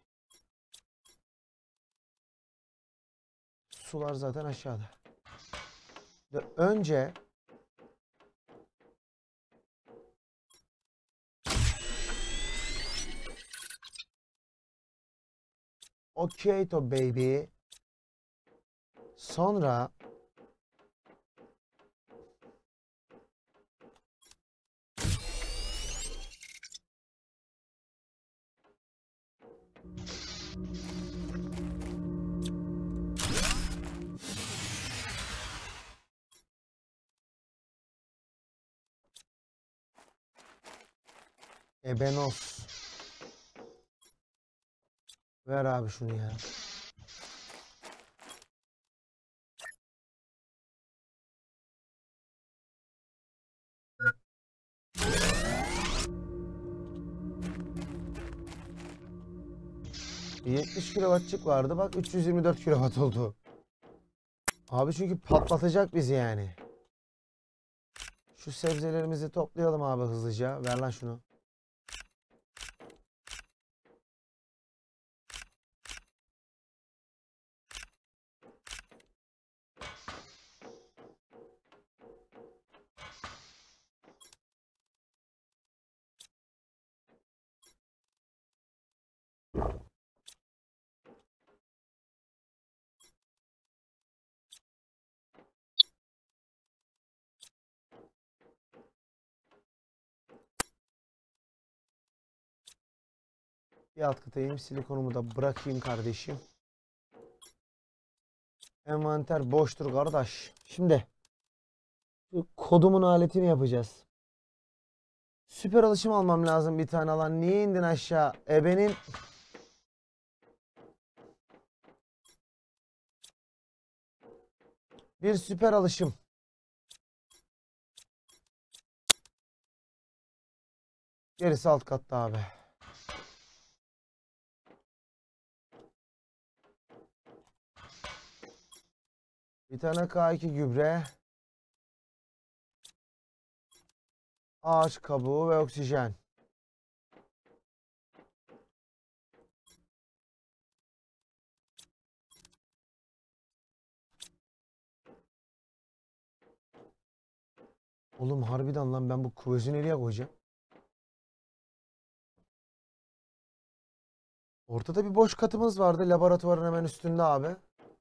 Sular zaten aşağıda. Önce okey to baby. Sonra ebenos. Ver abi şunu ya. Bir 70 kilowattçık vardı. Bak 324 kilowatt oldu. Abi çünkü patlatacak bizi yani. Şu sebzelerimizi toplayalım abi hızlıca. Ver lan şunu. Bir alt kata ineyim. Silikonumu da bırakayım kardeşim. Envanter boştur kardeş. Şimdi şu kodumun aletini yapacağız. Süper alışım almam lazım bir tane alan. Niye indin aşağı? Ebenin. Bir süper alışım. Gerisi alt katta abi. Bir tane K2 gübre. Ağaç kabuğu ve oksijen. Oğlum harbiden lan ben bu kuvveti nereye koyacağım? Ortada bir boş katımız vardı. Laboratuvarın hemen üstünde abi.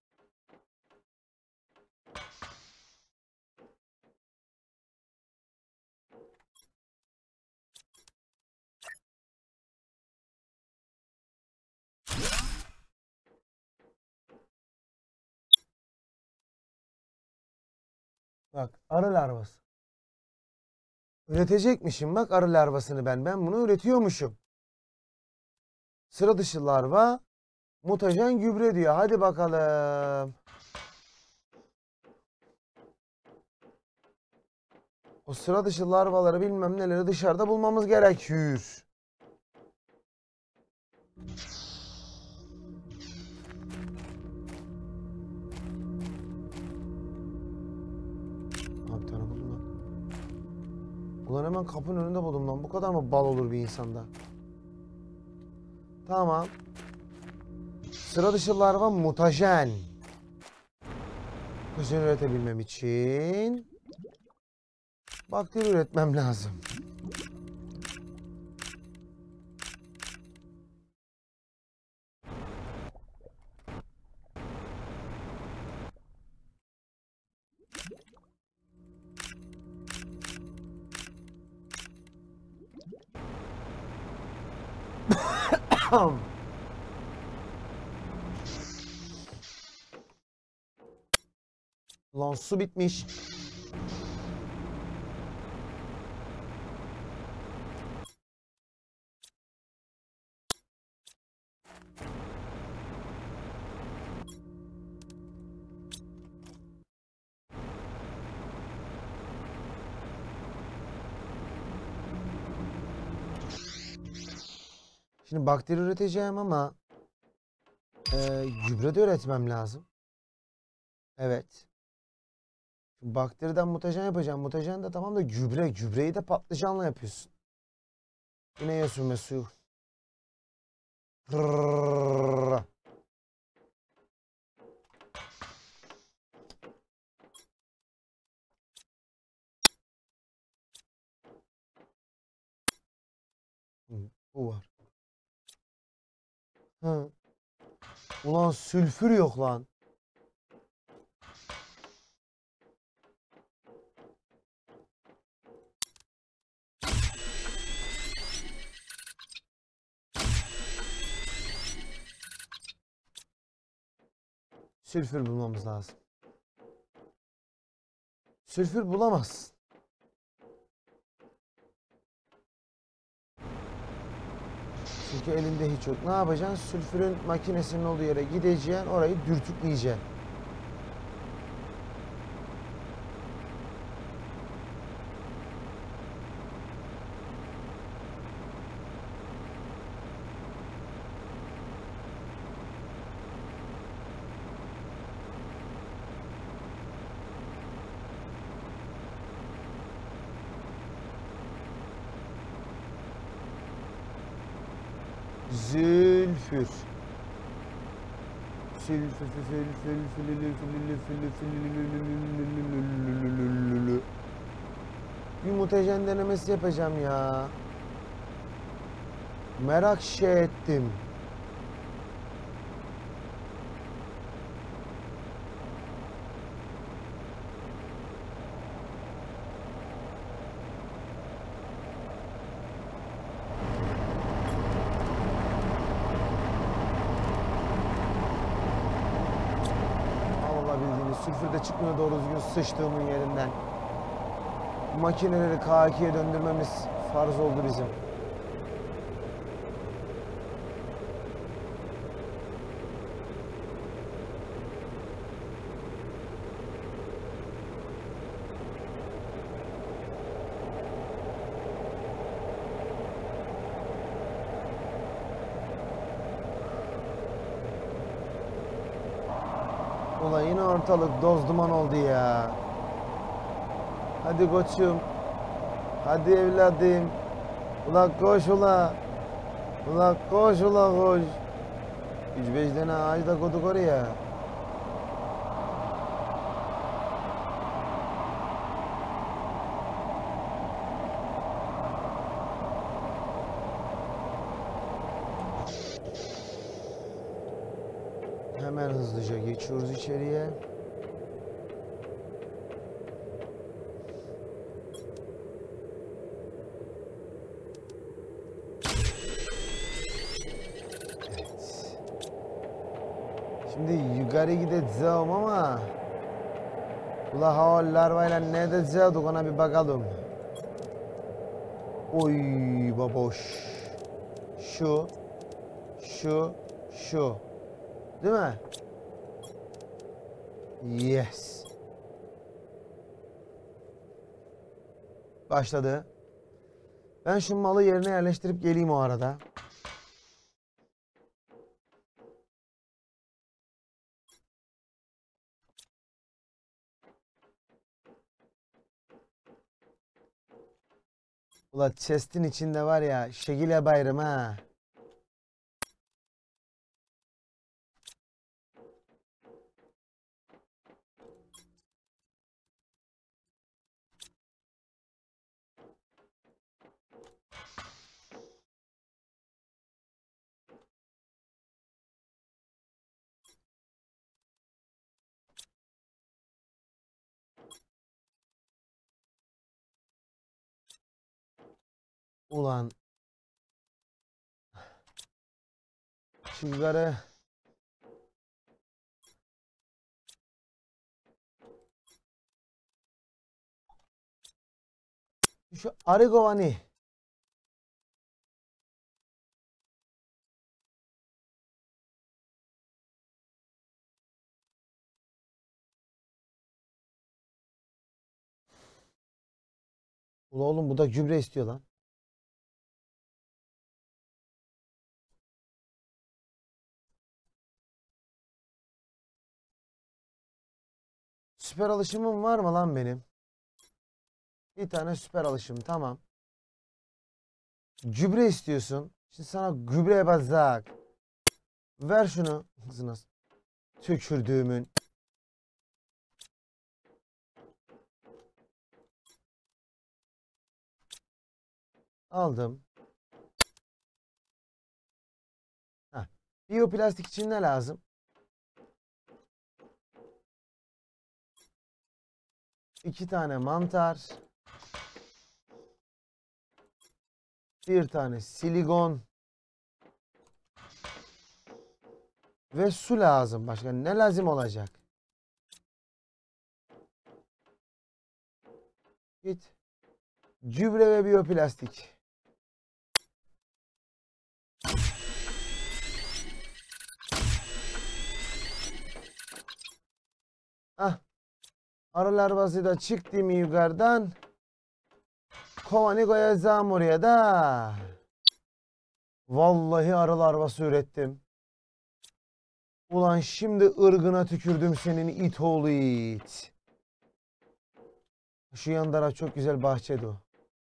Bak arı larvası. Üretecekmişim bak arı larvasını ben. Ben bunu üretiyormuşum. Sıra dışı larva mutajen gübre diyor. Hadi bakalım. O sıra dışı larvaları bilmem neleri dışarıda bulmamız gerekiyor. Abi bir tane buldum lan. Ulan hemen kapının önünde buldum lan. Bu kadar mı bal olur bir insanda? Tamam. Sıra dışı larva mutajen. Mutajen üretebilmem için bakteri üretmem lazım. Lan su bitmiş. Şimdi bakteri üreteceğim ama gübre de üretmem lazım. Evet. Bakteriden mutajen yapacağım. Mutajen de tamam da gübre. Gübreyi de patlıcanla yapıyorsun. Yine ya sürme suyu. Rrrr. Bu var. Hı. Ulan sülfür yok lan. Sülfür bulmamız lazım. Sülfür bulamazsın. Çünkü elinde hiç yok. Ne yapacaksın? Sülfürün makinesinin olduğu yere gideceksin. Orayı dürtükleyeceksin. Zülfür. Bir mutajen denemesi yapacağım ya. Merak ettim. Sülfür de çıkmıyor doğru düzgün sıçtığımın yerinden. Makineleri K2'ye döndürmemiz farz oldu bizim. Ula yine ortalık doz duman oldu ya. Hadi koçum. Hadi evladım. Ula koş ula. Ula koş ula koş. 3-5 tane ağaç da koyduk oraya. Hemen hızlıca geçiyoruz içeriye. Şimdi yukarı gideceğim ama ula hava larvayla ne edeceğiz ona bir bakalım. Oy baboş. Şu. Değil mi? Yes. Başladı. Ben şu malı yerine yerleştirip geleyim o arada. Ula chest'in içinde var ya şekil yaparım ha. Ulan çılgara. Şu arı kovanı. Ula oğlum bu da gübre istiyor lan. Süper alışımım var mı lan benim? Bir tane süper alışım tamam. Gübre istiyorsun. Şimdi sana gübre yapacak. Ver şunu. Hızına tükürdüğümün. Aldım. Heh. Biyoplastik için ne lazım? İki tane mantar. Bir tane silikon. Ve su lazım. Başka ne lazım olacak? Git. Gübre ve biyoplastik. Ah. Arı larvası da çıktı mı yukarıdan? Kovanı koyacağım oraya da. Vallahi arı larvası ürettim. Ulan şimdi ırgına tükürdüm senin it oğlu it. Şu yan taraf çok güzel bahçeydi o.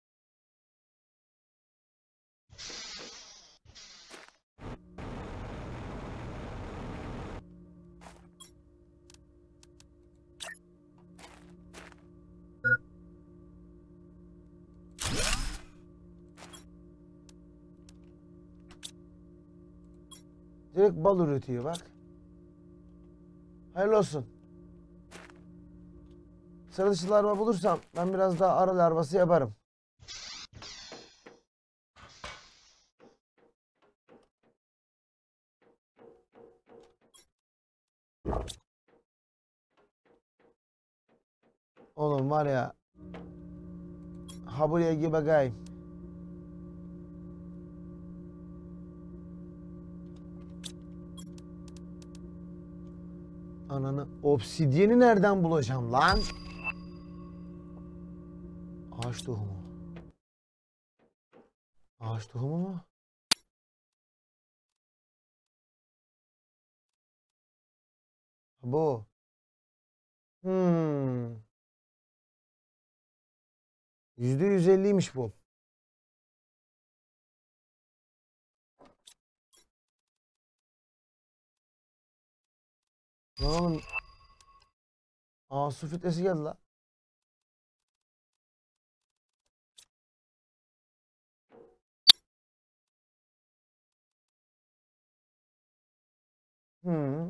Direkt bal üretiyor bak. Hayırlı olsun. Sıra dışı larva bulursam ben biraz daha arı larvası yaparım. Oğlum var ya. Ha buraya gir bakayım. Ananı obsidiyeni nereden bulacağım lan? Ağaç tohumu. Ağaç tohumu mu? Bu. %150'ymiş bu. Lan oğlum. Aa, su filtresi geldi la. Hmm.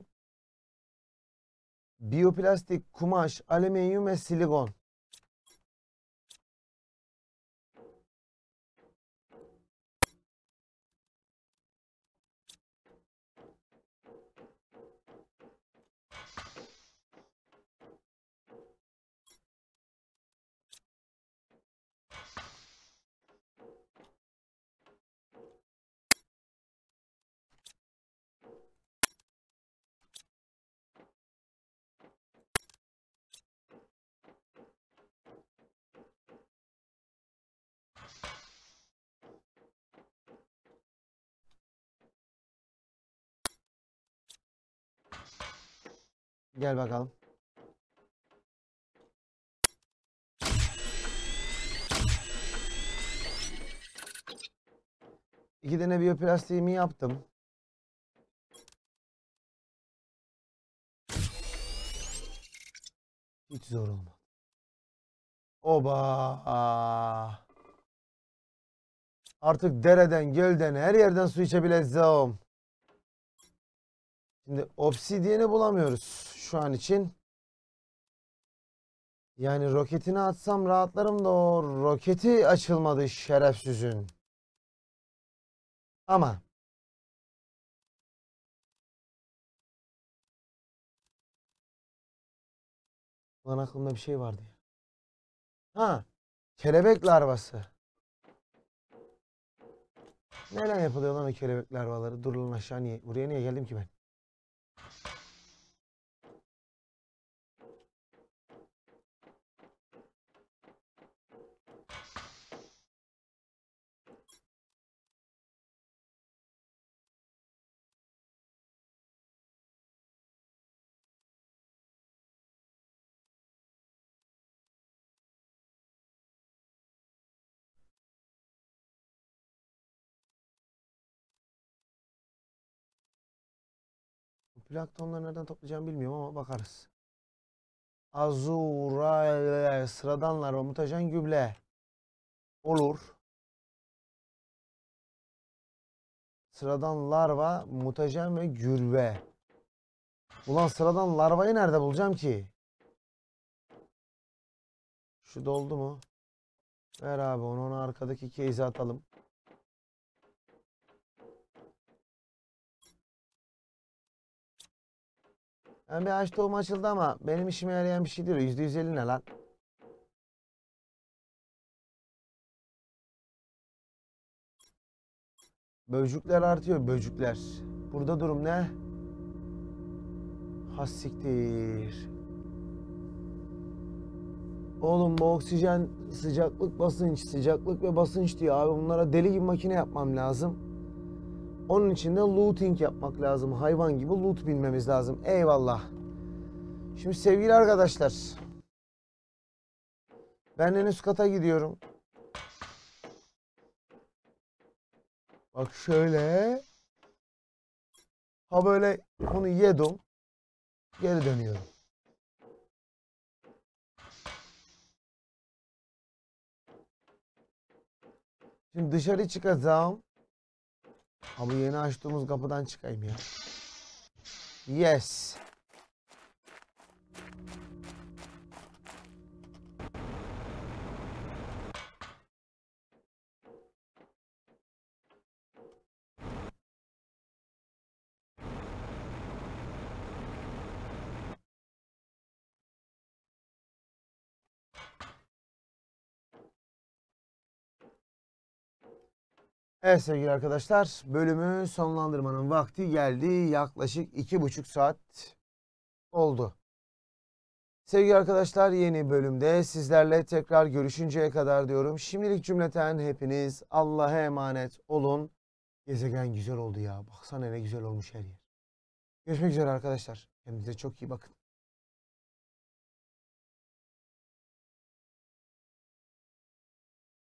Biyoplastik, kumaş, alüminyum ve silikon. Gel bakalım. İki tane biyoplastiğimi yaptım. Hiç zor olmadı. Oba. Artık dereden, gölden, her yerden su içebileceğim. Şimdi obsidiyeni bulamıyoruz şu an için. Yani roketini atsam rahatlarım da o roketi açılmadı şerefsizin. Ama lan aklımda bir şey vardı ya. Ha, kelebek larvası. Neler yapılıyor lan o kelebek larvaları? Dur lan aşağı niye? Buraya niye geldim ki ben? Bu planktonları nereden toplayacağımı bilmiyorum ama bakarız. Azura, sıradan larva, mutajen gübre. Olur. Sıradan larva, mutajen ve gürve. Ulan sıradan larvayı nerede bulacağım ki? Şu doldu mu? Ver abi onu, ona arkadaki case'e atalım. Ben bir ağaç tohumu açıldı ama benim işime yarayan bir şey değil. %150 ne lan? Böcükler artıyor, böcükler. Burada durum ne? Hassiktir. Oğlum bu oksijen, sıcaklık, basınç, sıcaklık ve basınç diyor abi. Bunlara deli gibi makine yapmam lazım. Onun için de looting yapmak lazım. Hayvan gibi loot bilmemiz lazım. Eyvallah. Şimdi sevgili arkadaşlar, ben en üst kata gidiyorum. Bak şöyle. Ha böyle onu yedim. Geri dönüyorum. Şimdi dışarı çıkacağım. Ha bu yeni açtığımız kapıdan çıkayım ya. Yes. Evet sevgili arkadaşlar, bölümü sonlandırmanın vakti geldi. Yaklaşık 2,5 saat oldu. Sevgili arkadaşlar, yeni bölümde sizlerle tekrar görüşünceye kadar diyorum. Şimdilik cümleten hepiniz Allah'a emanet olun. Gezegen güzel oldu ya. Baksana ne güzel olmuş her yer. Görüşmek üzere arkadaşlar. Kendinize çok iyi bakın.